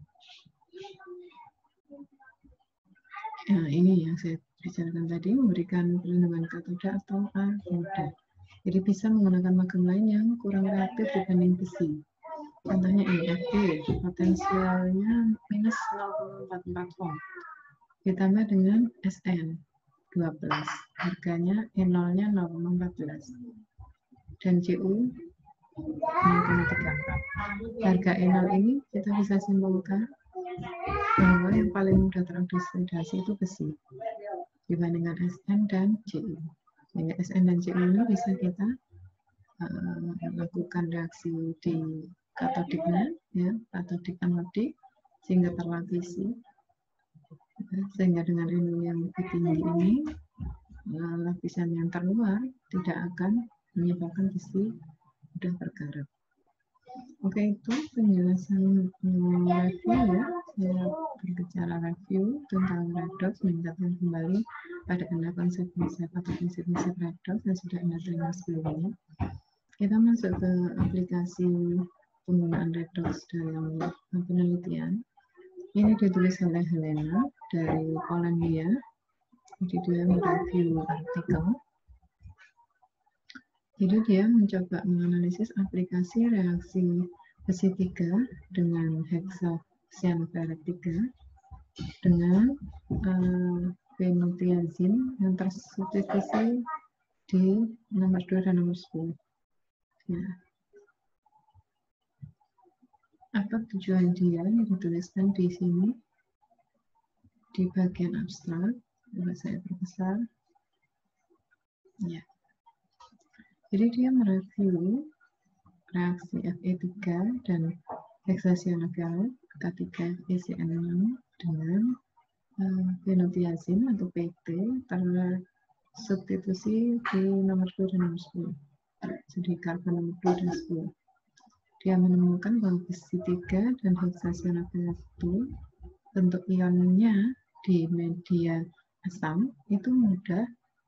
Nah, ini yang saya bicarakan tadi, memberikan perlindungan katode atau anoda. Jadi bisa menggunakan logam lain yang kurang reaktif dibanding besi. Contohnya ini Fe, potensialnya minus 0,44 volt. Ditambah dengan Sn 12, harganya E0-nya 0,14. Dan Cu 0,34. Harga E0 ini kita bisa simpulkan bahwa yang paling mudah teroksidasi itu besi dibandingkan Sn dan Cu. Sehingga Sn dan Cu ini bisa kita lakukan reaksi di katodiknya, ya, katodik anodik, sehingga terlapisi, sehingga dengan energi yang lebih tinggi ini lapisan yang terluar tidak akan menyebabkan besi mudah berkarat. Oke, itu penjelasan review ya. Saya berbicara review tentang redox, mengingatkan kembali pada Anda konsep-konsep atau prinsip-prinsip redox yang sudah Anda terima sebelumnya. Kita masuk ke aplikasi penggunaan redox dalam penelitian. Ini ditulis oleh Helena dari Polandia. Jadi dia mereview artikel. Jadi dia mencoba menganalisis aplikasi reaksi besi 3 dengan hexacyanoferet 3 dengan phenothiazine yang tersubstitusi di nomor 2 dan nomor 10. Nah, apa tujuan dia yang dituliskan di sini di bagian abstrak? Coba saya perbesar. Ya. Jadi dia mereview reaksi Fe3 dan hexacyanoferet K3ECN6 dengan phenothiazine atau PT tersubstitusi di nomor 2 dan nomor 10. Jadi karbon nomor 2 dan 10. Dia menemukan bahwa besi 3 dan hexacyanoferet itu bentuk ionnya di media asam itu mudah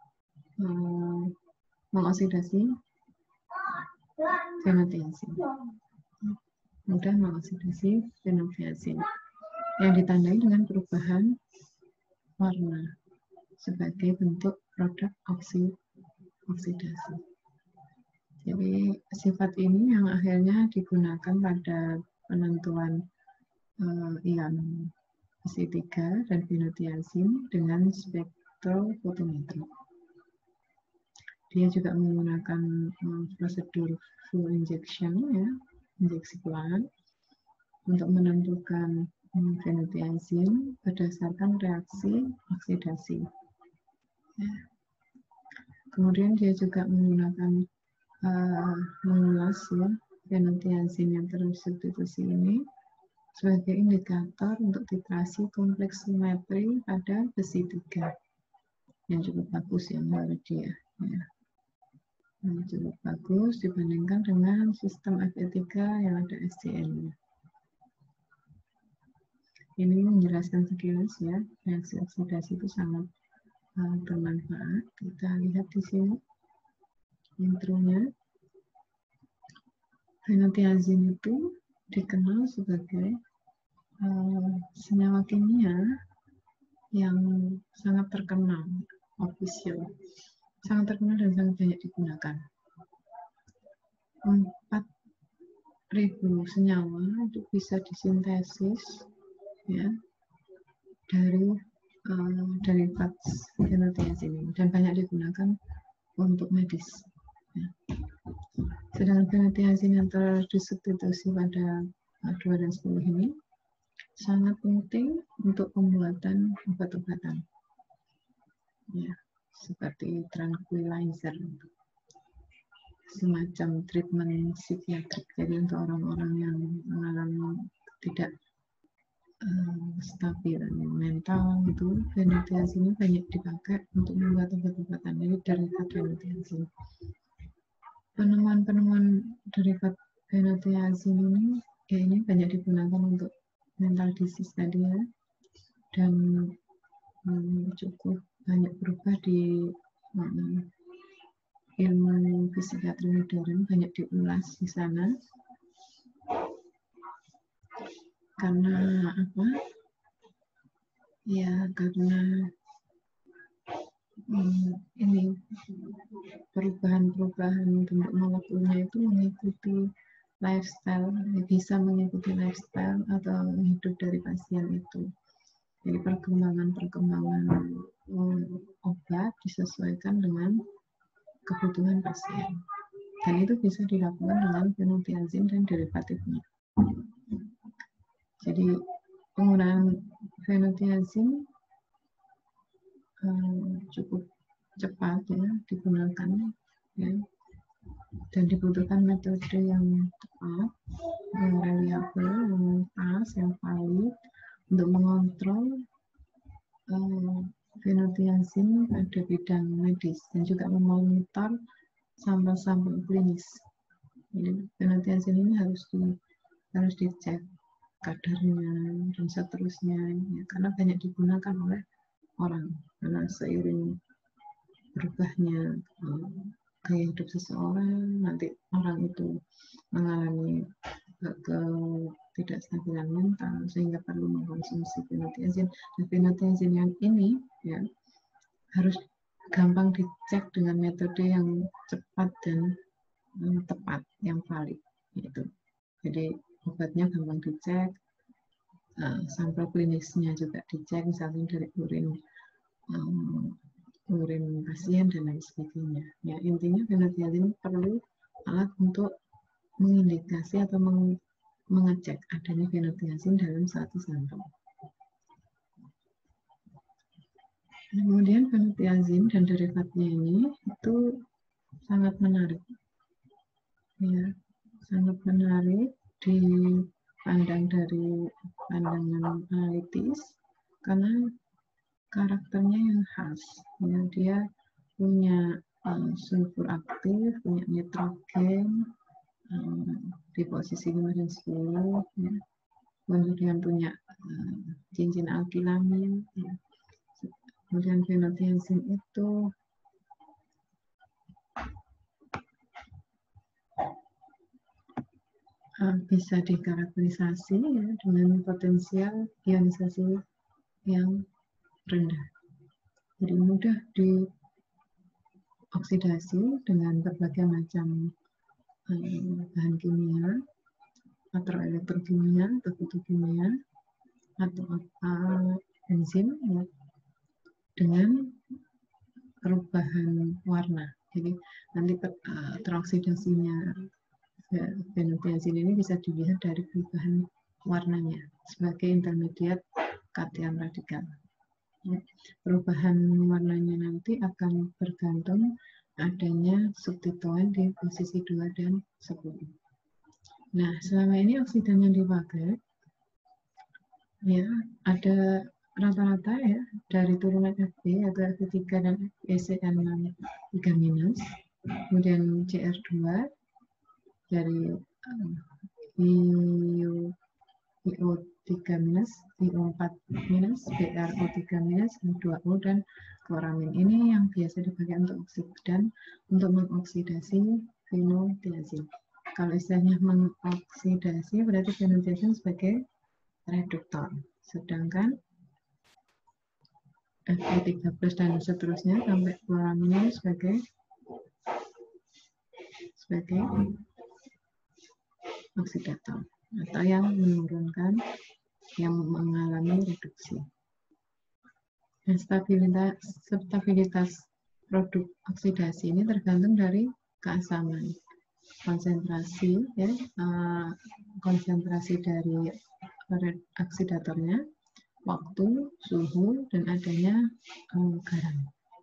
mengoksidasi phenothiazine. Mudah mengoksidasi phenothiazine yang ditandai dengan perubahan warna sebagai bentuk produk oksidasi. Jadi sifat ini yang akhirnya digunakan pada penentuan ion besi 3 dan phenothiazine dengan spektrofotometri. Dia juga menggunakan prosedur full injection, ya, injeksi pelan, untuk menentukan phenothiazine berdasarkan reaksi oksidasi. Ya. Kemudian dia juga menggunakan mengulas ya phenothiazine yang tersubstitusi ini sebagai indikator untuk titrasi kompleks simetri pada besi 3 yang cukup bagus ya menurut dia. Ya. Cukup bagus dibandingkan dengan sistem Fe3 yang ada SCN-nya. Ini menjelaskan sekilas ya, reaksi oksidasi itu sangat bermanfaat. Kita lihat di sini intronya. Phenothiazine itu dikenal sebagai senyawa kimia yang sangat terkenal, official, sangat terkenal dan sangat banyak digunakan. 4.000 senyawa itu bisa disintesis ya dari derivat phenothiazine dan banyak digunakan untuk medis. Ya. Sedangkan phenothiazine yang terdisubstitusi pada 2 dan 10 ini sangat penting untuk pembuatan obat-obatan. Ya, seperti tranquilizer, semacam treatment psikiatrik. Jadi untuk orang-orang yang mengalami tidak stabil mental itu phenothiazine banyak dipakai untuk membuat obat-obatan. Jadi derivat phenothiazine. Penemuan-penemuan derivat phenothiazine ini banyak digunakan untuk mental disease tadi ya, dan cukup banyak berubah di ilmu psikiatri modern, banyak diulas di sana. Karena apa? Ya karena ini perubahan-perubahan bentuk molekulnya itu mengikuti lifestyle, bisa mengikuti lifestyle atau hidup dari pasien itu. Jadi perkembangan obat disesuaikan dengan kebutuhan pasien. Dan itu bisa dilakukan dengan phenothiazine dan derivatifnya. Jadi penggunaan phenothiazine cukup cepat ya digunakan ya, dan dibutuhkan metode yang tepat, yang reliable, yang pas, yang valid untuk mengontrol phenothiazine pada bidang medis dan juga memonitor sampel-sampel klinis. Jadi phenothiazine ini harus dicek kadarnya dan seterusnya ya, karena banyak digunakan oleh orang karena seiring berubahnya gaya hidup seseorang, nanti orang itu mengalami ketidakstabilan mental sehingga perlu mengkonsumsi phenothiazine. Dan phenothiazine yang ini ya harus gampang dicek dengan metode yang cepat dan tepat, yang valid gitu. Jadi obatnya gampang dicek, sampel klinisnya juga dicek, misalnya dari urin pasien dan lain sebagainya. Ya, intinya phenothiazine perlu alat untuk mengindikasi atau mengecek adanya phenothiazine dalam satu sampel. Kemudian phenothiazine dan derivatnya ini itu sangat menarik, ya, sangat menarik dipandang dari pandangan analitis karena karakternya yang khas. Ya, dia punya sulfur aktif, punya nitrogen di posisi 5 dan 10, ya. Kemudian punya cincin alkilamin. Ya. Kemudian phenothiazine itu bisa dikarakterisasi ya, dengan potensial ionisasi yang rendah. Jadi mudah dioksidasi dengan berbagai macam bahan kimia atau elektrokimia atau fotokimia atau enzim ya, dengan perubahan warna. Jadi nanti teroksidasinya phenothiazine ini bisa dilihat dari perubahan warnanya sebagai intermediate kation radikal. Perubahan warnanya nanti akan bergantung adanya substituen di posisi 2 dan 10. Nah, selama ini oksidan yang dipakai ya ada rata-rata ya dari turunan Fb atau Fe3 dan ECN3-, kemudian Cr2 dari IO3-, IO4-, BRO3-, H2O dan kloramin. Ini yang biasa dipakai untuk oksidan untuk mengoksidasi phenothiazine. Kalau istilahnya mengoksidasi berarti phenothiazine sebagai reduktor, sedangkan Fe3+ dan seterusnya sampai kloramin sebagai oksidator atau yang menurunkan, yang mengalami reduksi. Dan stabilitas produk oksidasi ini tergantung dari keasaman, konsentrasi ya, konsentrasi dari oksidatornya, waktu, suhu, dan adanya garam.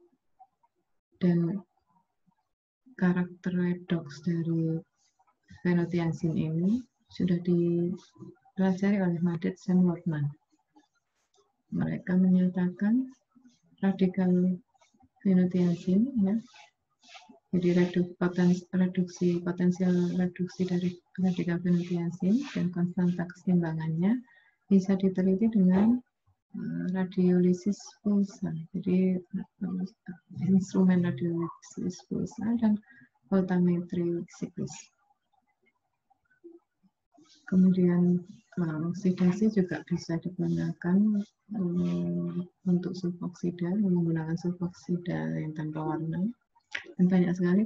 Dan karakter redoks dari phenothiazine ini sudah dipelajari oleh Madej dan Wortmann. Mereka menyatakan radikal phenothiazine ya, jadi potensial reduksi dari radikal phenothiazine dan konstanta keseimbangannya bisa diteliti dengan radiolisis pulsa, jadi instrumen radiolisis pulsa dan voltammetri siklis. Kemudian oksidasi juga bisa digunakan untuk sulfoksida, menggunakan sulfoksida yang tanpa warna. Dan banyak sekali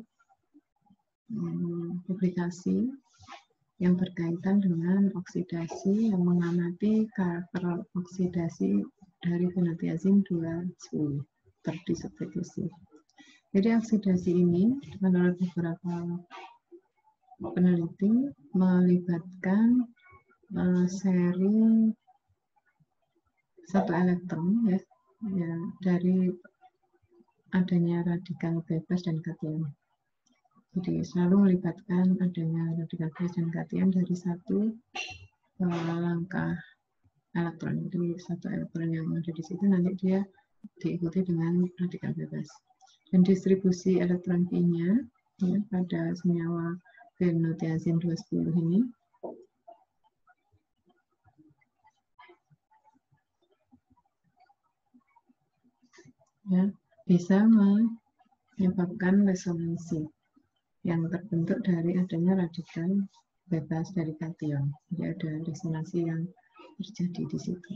publikasi yang berkaitan dengan oksidasi yang mengamati karakter oksidasi dari phenothiazine 2,10 terdisubstitusi. Jadi oksidasi ini menurut beberapa peneliti melibatkan seri satu elektron ya, dari adanya radikal bebas dan kation. Jadi selalu melibatkan adanya radikal bebas dan kation dari satu langkah elektron. Jadi satu elektron yang ada di situ nanti dia diikuti dengan radikal bebas. Dan distribusi elektron pi-nya ya, pada senyawa phenothiazine 2,10 ini ya, bisa menyebabkan resonansi. yang terbentuk dari adanya radikal bebas dari kation. Jadi ada resonansi yang terjadi di situ.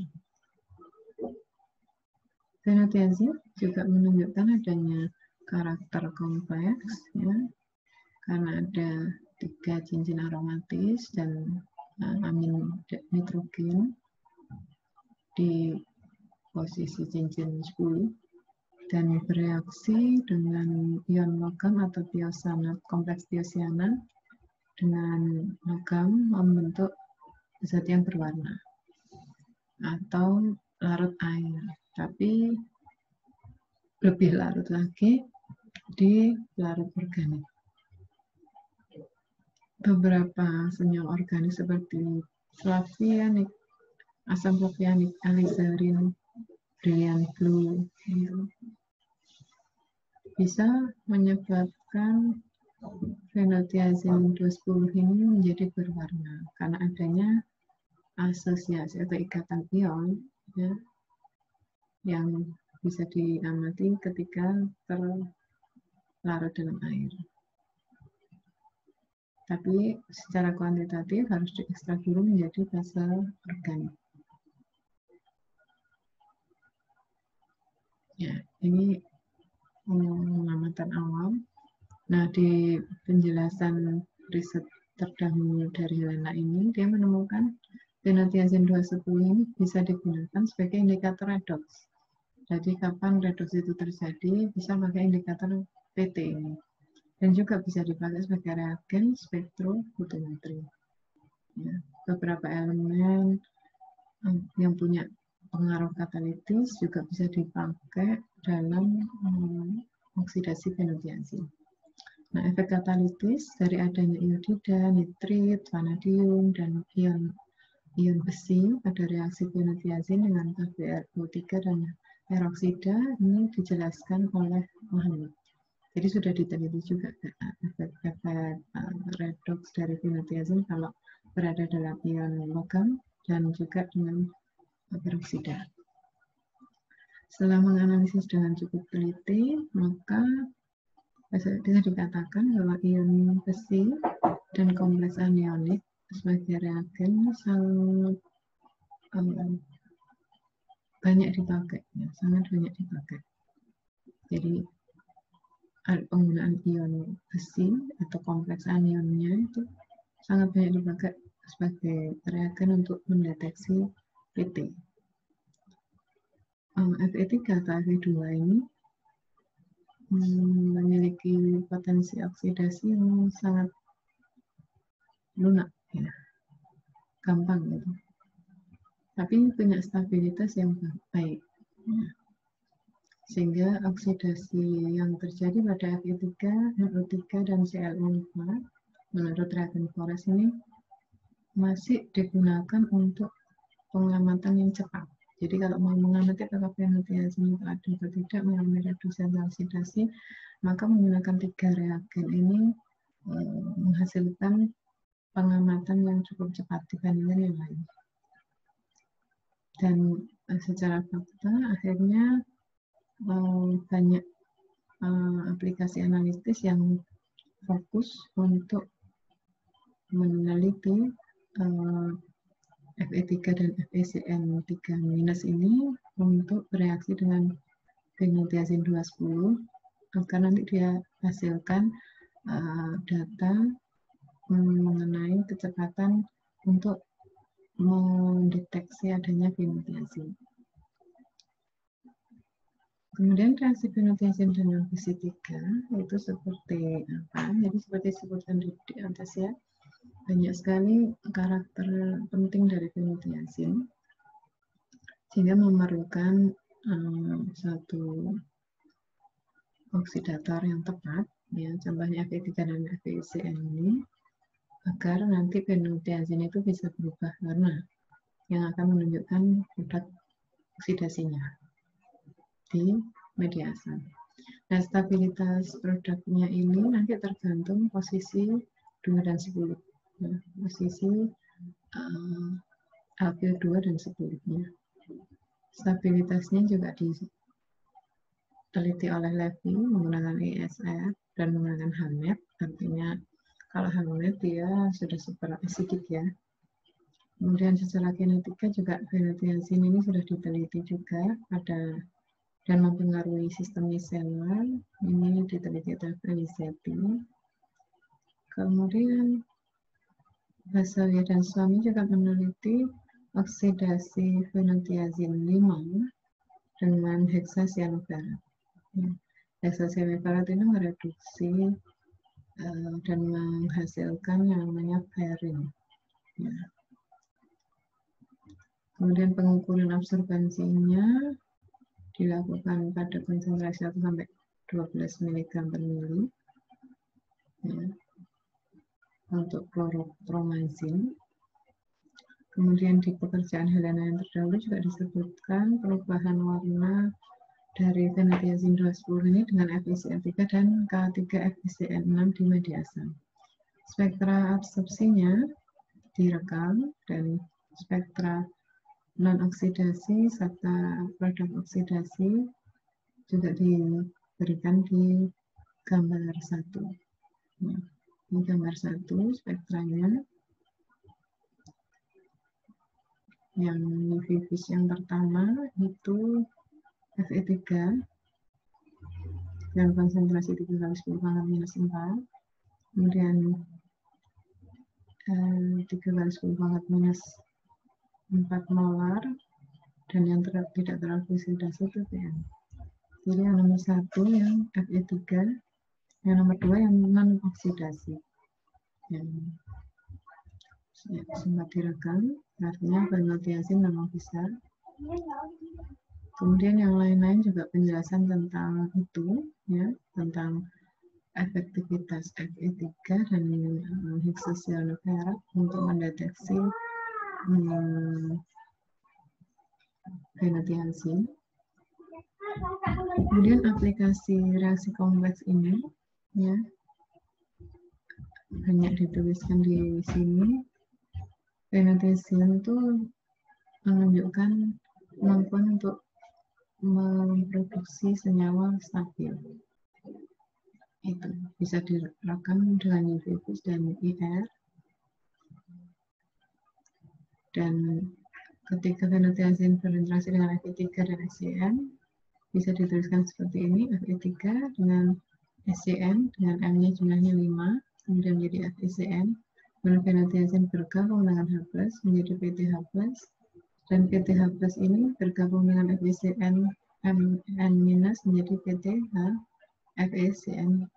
Fenotiazid juga menunjukkan adanya karakter kompleks, ya, karena ada 3 cincin aromatis dan amin nitrogen di posisi cincin 10 dan bereaksi dengan ion logam atau tiosana, kompleks tiosiana dengan logam membentuk zat yang berwarna atau larut air, tapi lebih larut lagi di larut organik. Beberapa senyawa organik seperti flavianik, asam flavianik, alizarin, brilliant blue, bisa menyebabkan fenotiazin 210 ini menjadi berwarna karena adanya asosiasi atau ikatan ion, ya, yang bisa diamati ketika terlarut dalam air. Tapi secara kuantitatif harus diekstrak dulu menjadi fase organik. Ya, ini pengamatan awam. Nah, di penjelasan riset terdahulu dari Helena ini, dia menemukan fenotiazin 210 ini bisa digunakan sebagai indikator redoks. Jadi kapan redoks itu terjadi, bisa pakai indikator PT ini. Dan juga bisa dipakai sebagai reagen spektrofotometri. Ya, beberapa elemen yang punya pengaruh katalitis juga bisa dipakai dalam oksidasi fenotiazin. Nah, efek katalitis dari adanya iodida, nitrit, vanadium, dan ion besi pada reaksi fenotiazin dengan KBrO3 dan peroksida ini dijelaskan oleh Muhammad. Jadi sudah diteliti juga efek redoks dari fenotiazin kalau berada dalam ion logam dan juga dengan peroksida. Setelah menganalisis dengan cukup teliti, maka bisa dikatakan bahwa ion besi dan kompleks anionik sebagai reagen sangat banyak dipakai, ya, sangat banyak dipakai. Jadi penggunaan ion besi atau kompleks anionnya itu sangat banyak dipakai sebagai reagen untuk mendeteksi PT. Fe3 atau Fe2 ini memiliki potensi oksidasi yang sangat lunak, ya, gampang gitu. Tapi punya stabilitas yang baik, ya. Sehingga oksidasi yang terjadi pada Fe3, NO3, dan ClO5 menurut reagen Forest ini masih digunakan untuk pengamatan yang cepat. Jadi kalau mau mengamati apakah fenotiazin itu ada atau tidak mengalami reduksi atau oksidasi, maka menggunakan 3 reagen ini menghasilkan pengamatan yang cukup cepat dibandingkan yang lain. Dan secara fakta akhirnya banyak aplikasi analitis yang fokus untuk meneliti Fe3 dan FeCN3- ini untuk bereaksi dengan fenotiazin 210 agar nanti dia hasilkan data mengenai kecepatan untuk mendeteksi adanya fenotiazin. Kemudian reaksi fenotiazin dengan Fe3 itu seperti apa? Jadi seperti disebutkan di atas, ya, banyak sekali karakter penting dari fenotiazin sehingga memerlukan satu oksidator yang tepat, ya, contohnya Fe3 dan FeCN ini, agar nanti fenotiazin itu bisa berubah warna yang akan menunjukkan produk oksidasinya di media asam. Nah, stabilitas produknya ini nanti tergantung posisi 2 dan 10. Nah, posisi alkyl 2 dan 10-nya. Stabilitasnya juga diteliti oleh Levy menggunakan ESR dan menggunakan HAMET. artinya kalau halonat dia sudah super asidik ya. Kemudian secara kinetika juga fenotiazin ini sudah diteliti juga pada dan mempengaruhi sistem miselar. Ini diteliti oleh Felicetti. Kemudian Basalia dan suami juga meneliti oksidasi fenotiazin 5 dengan heksasianoferat. Heksasianoferat ini mereduksi dan menghasilkan yang namanya pairin. Ya. Kemudian pengukuran absorbansinya dilakukan pada konsentrasi 1 sampai 12 mg per mili. Ya. Untuk kloropromazin. Kemudian di pekerjaan Helena yang terdahulu juga disebutkan perubahan warna dari fenotiazin 210 ini dengan FeCl3 dan K3 FeCl6 di media asam. Spektra absorpsinya direkam dan spektra non-oksidasi serta produk oksidasi juga diberikan di gambar 1. Ya. Ini gambar 1 spektranya. Yang UV vis yang pertama itu Fe3 dan konsentrasi 3 kali 10 pangkat minus 4. Kemudian 3 kali 10 pangkat minus 4 molar dan yang tidak teroksidasi itu PM. Jadi yang nomor 1 yang Fe3, yang nomor 2 yang non oksidasi. Yang sempat direkam, artinya fenotiazin memang besar. Kemudian yang lain-lain juga penjelasan tentang itu, ya, tentang efektivitas Fe3 dan heksasianoferat untuk mendeteksi fenotiazin. Kemudian aplikasi reaksi kompleks ini, ya, banyak dituliskan di sini. Fenotiazin itu menunjukkan kemampuan untuk memproduksi senyawa stabil. Itu bisa direkam dengan UV vis dan IR. Dan ketika fenotiazin berinteraksi dengan Fe3 dan SCN, bisa dituliskan seperti ini: Fe3 dengan SCN dengan M-nya jumlahnya 5, kemudian menjadi FeCN. Kemudian fenotiazin bergabung dengan H+ menjadi PTH+, dan PTH+ ini bergabung dengan FeCN Mn- menjadi PTH FeCN.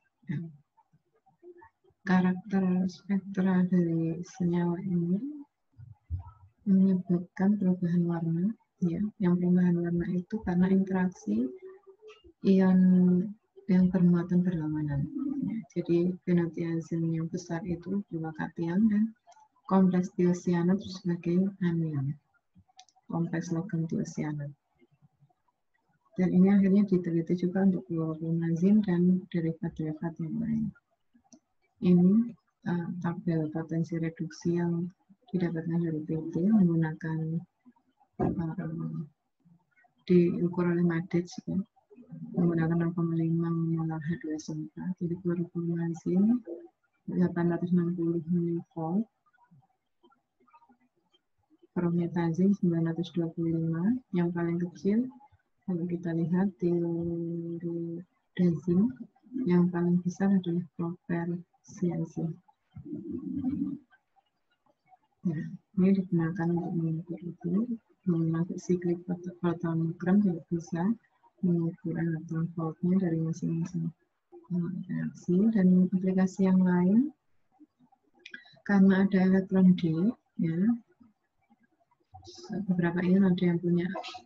Karakter spektra dari senyawa ini menyebabkan perubahan warna, ya. Yang perubahan warna itu karena interaksi ion yang bermuatan berlawanan. Ya, jadi fenotiazin yang besar itu dua kation dan kompleks tiosianat sebagai anion, kompleks logam tiosianat. Dan ini akhirnya diteliti juga untuk kloropromazin dan derivat-derivat yang lain. Ini tabel potensi reduksi yang didapatkan dari PT menggunakan diukur oleh Madej, ya, menggunakan 0,5 molar H2SO4. Jadi kloropromazin 860 mV, prometazin 925, yang paling kecil kalau kita lihat tiroidazin, yang paling besar adalah propersiazin. Nah, ini digunakan untuk mengukur itu, menggunakan siklik protonogram juga bisa mengukur elektron voltnya dari masing-masing reaksi. Dan aplikasi yang lain, karena ada elektron D, ya, beberapa ion ada yang punya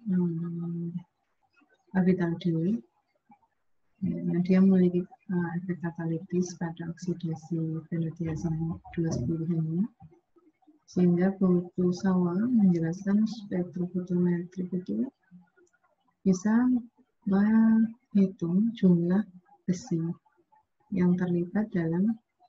orbital D, ya, dia memiliki efek katalitis pada oksidasi fenotiazin 210 ini, sehingga buku Sawa menjelaskan spektrofotometrik itu bisa menghitung jumlah besi yang terlibat dalam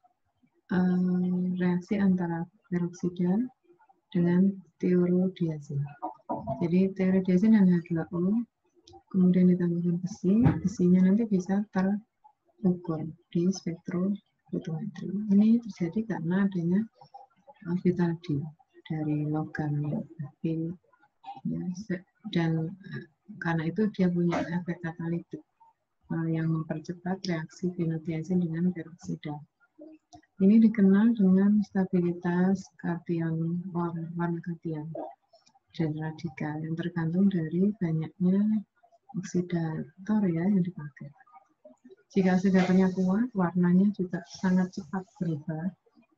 reaksi antara peroksida dengan tiroidazin. Jadi tiroidazin dan H2O kemudian ditambahkan besi, besinya nanti bisa terukur di spektrometer. fotometri. Ini terjadi karena adanya vital D dari logam ya, dan karena itu dia punya efek katalitik yang mempercepat reaksi fenotiazin dengan peroksida. Ini dikenal dengan stabilitas kation warna kation dan radikal yang tergantung dari banyaknya oksidator ya yang dipakai. Jika oksidatornya kuat, warnanya juga sangat cepat berubah.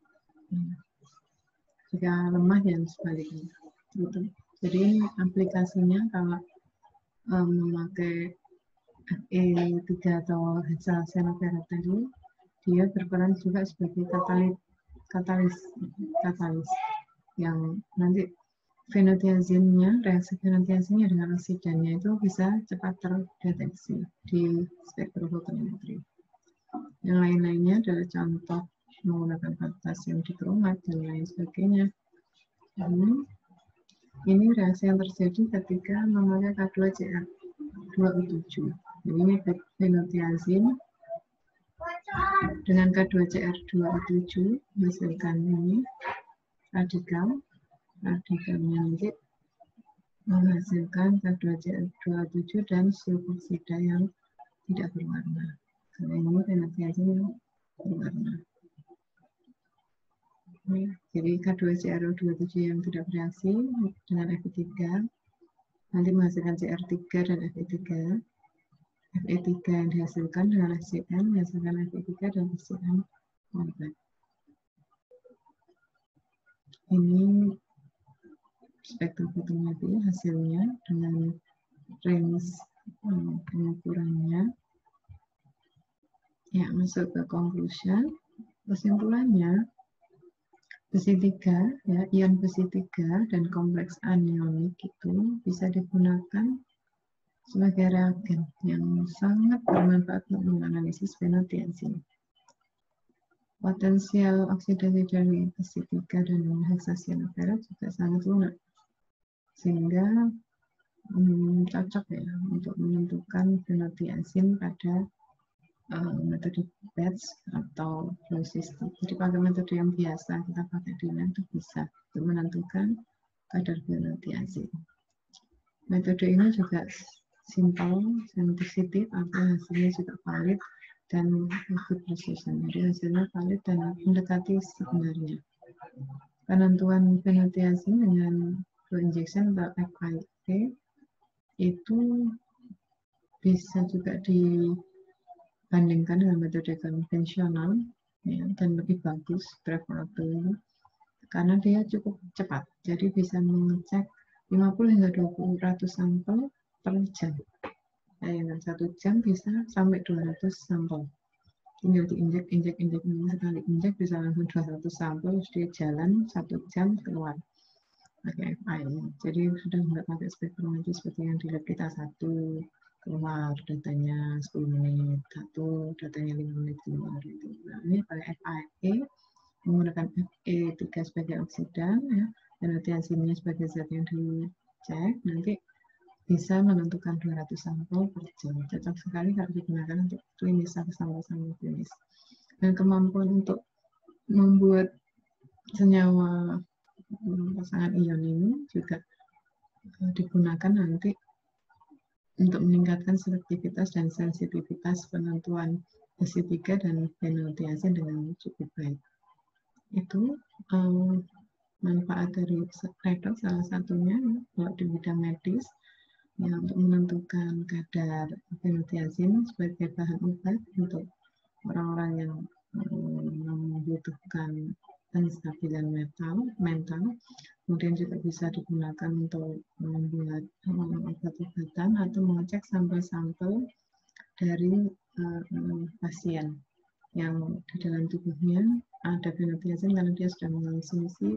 Jika lemah ya sebaliknya. Gitu. Jadi aplikasinya kalau memakai Fe3 atau hexacyanopyrrole tadi, dia berperan juga sebagai katalis yang nanti fenotiazinnya, reaksi fenotiazinnya dengan oksidannya itu bisa cepat terdeteksi di spektrofotometri. Yang lain-lainnya adalah contoh menggunakan potasium dikromat dan lain sebagainya. Ini reaksi yang terjadi ketika memakai K2Cr2O7. Jadi ini fenotiazin dengan K2Cr2O7 menghasilkan ini radikalnya nanti menghasilkan K2Cr2O7 dan sulfoksida yang tidak berwarna. Karena ini fenotiazin yang berwarna. Jadi K2Cr2O7 yang tidak bereaksi dengan Fe3 nanti menghasilkan Cr3 dan Fe3. Fe3 yang dihasilkan dengan HCN menghasilkan Fe3 dan HCN kompleks. Ini spektrofotometri hasilnya dengan range pengukurannya. Ya, masuk ke conclusion. Kesimpulannya, besi 3, ya, ion besi 3 dan kompleks anionik itu bisa digunakan sebagai reagen yang sangat bermanfaat untuk menganalisis fenotiazin. Potensial oksidasi dari besi 3 dan hexacyanopyrrole juga sangat lunak, sehingga cocok ya untuk menentukan fenotiazin pada metode batch atau flow system. Jadi pakai metode yang biasa kita pakai di lab itu bisa untuk menentukan kadar fenotiazin. Metode ini juga simple, sensitif, atau hasilnya juga valid dan good precision. Jadi hasilnya valid dan mendekati sebenarnya. Penentuan fenotiazin dengan flow injection atau FIA itu bisa juga dibandingkan dengan metode konvensional ya, dan lebih bagus, preferable, karena dia cukup cepat. Jadi bisa mengecek 50 hingga 200 sampel per jam. Dalam 1 jam bisa sampai 200 sampel. Tinggal diinjek sekali injek bisa langsung 200 sampel, terus dia jalan 1 jam keluar pakai FI. Jadi sudah nggak pakai spektrometri seperti yang di lab kita, 1 keluar datanya 10 menit, 1 datanya 5 menit keluar gitu. Nah, ini pakai FIA menggunakan Fe3 sebagai oksidan ya, fenotiazinnya sebagai zat yang dicek, nanti bisa menentukan 200 sampel per jam. Cocok sekali kalau digunakan untuk klinis atau sampel-sampel klinis. Dan kemampuan untuk membuat senyawa pasangan ion ini juga digunakan nanti untuk meningkatkan selektivitas dan sensitivitas penentuan besi 3 dan fenotiazin dengan cukup baik. Itu manfaat dari redox salah satunya kalau di bidang medis ya, untuk menentukan kadar fenotiazin sebagai bahan obat untuk orang-orang yang membutuhkan penstabilan mental. Kemudian juga bisa digunakan untuk membuat obat-obatan atau mengecek sampel-sampel dari pasien yang di dalam tubuhnya ada fenotiazin karena dia sudah mengonsumsi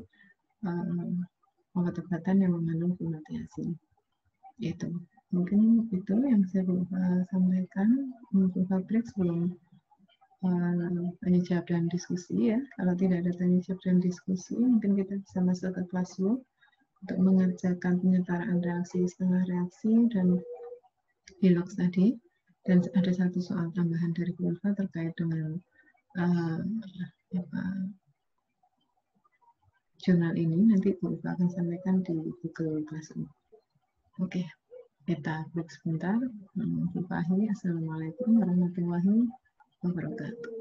obat-obatan yang mengandung fenotiazin. Itu mungkin itu yang saya sampaikan untuk pabrik sebelum tanya jawab dan diskusi ya. Kalau tidak ada tanya jawab dan diskusi, mungkin kita bisa masuk ke classroom untuk mengerjakan penyetaraan reaksi setengah reaksi dan Hilux tadi. Dan ada 1 soal tambahan dari Pulva terkait dengan jurnal ini nanti Bu Iva akan sampaikan di Google Classroom. Oke, kita break sebentar. Bu Iva akhiri. Assalamualaikum warahmatullahi wabarakatuh.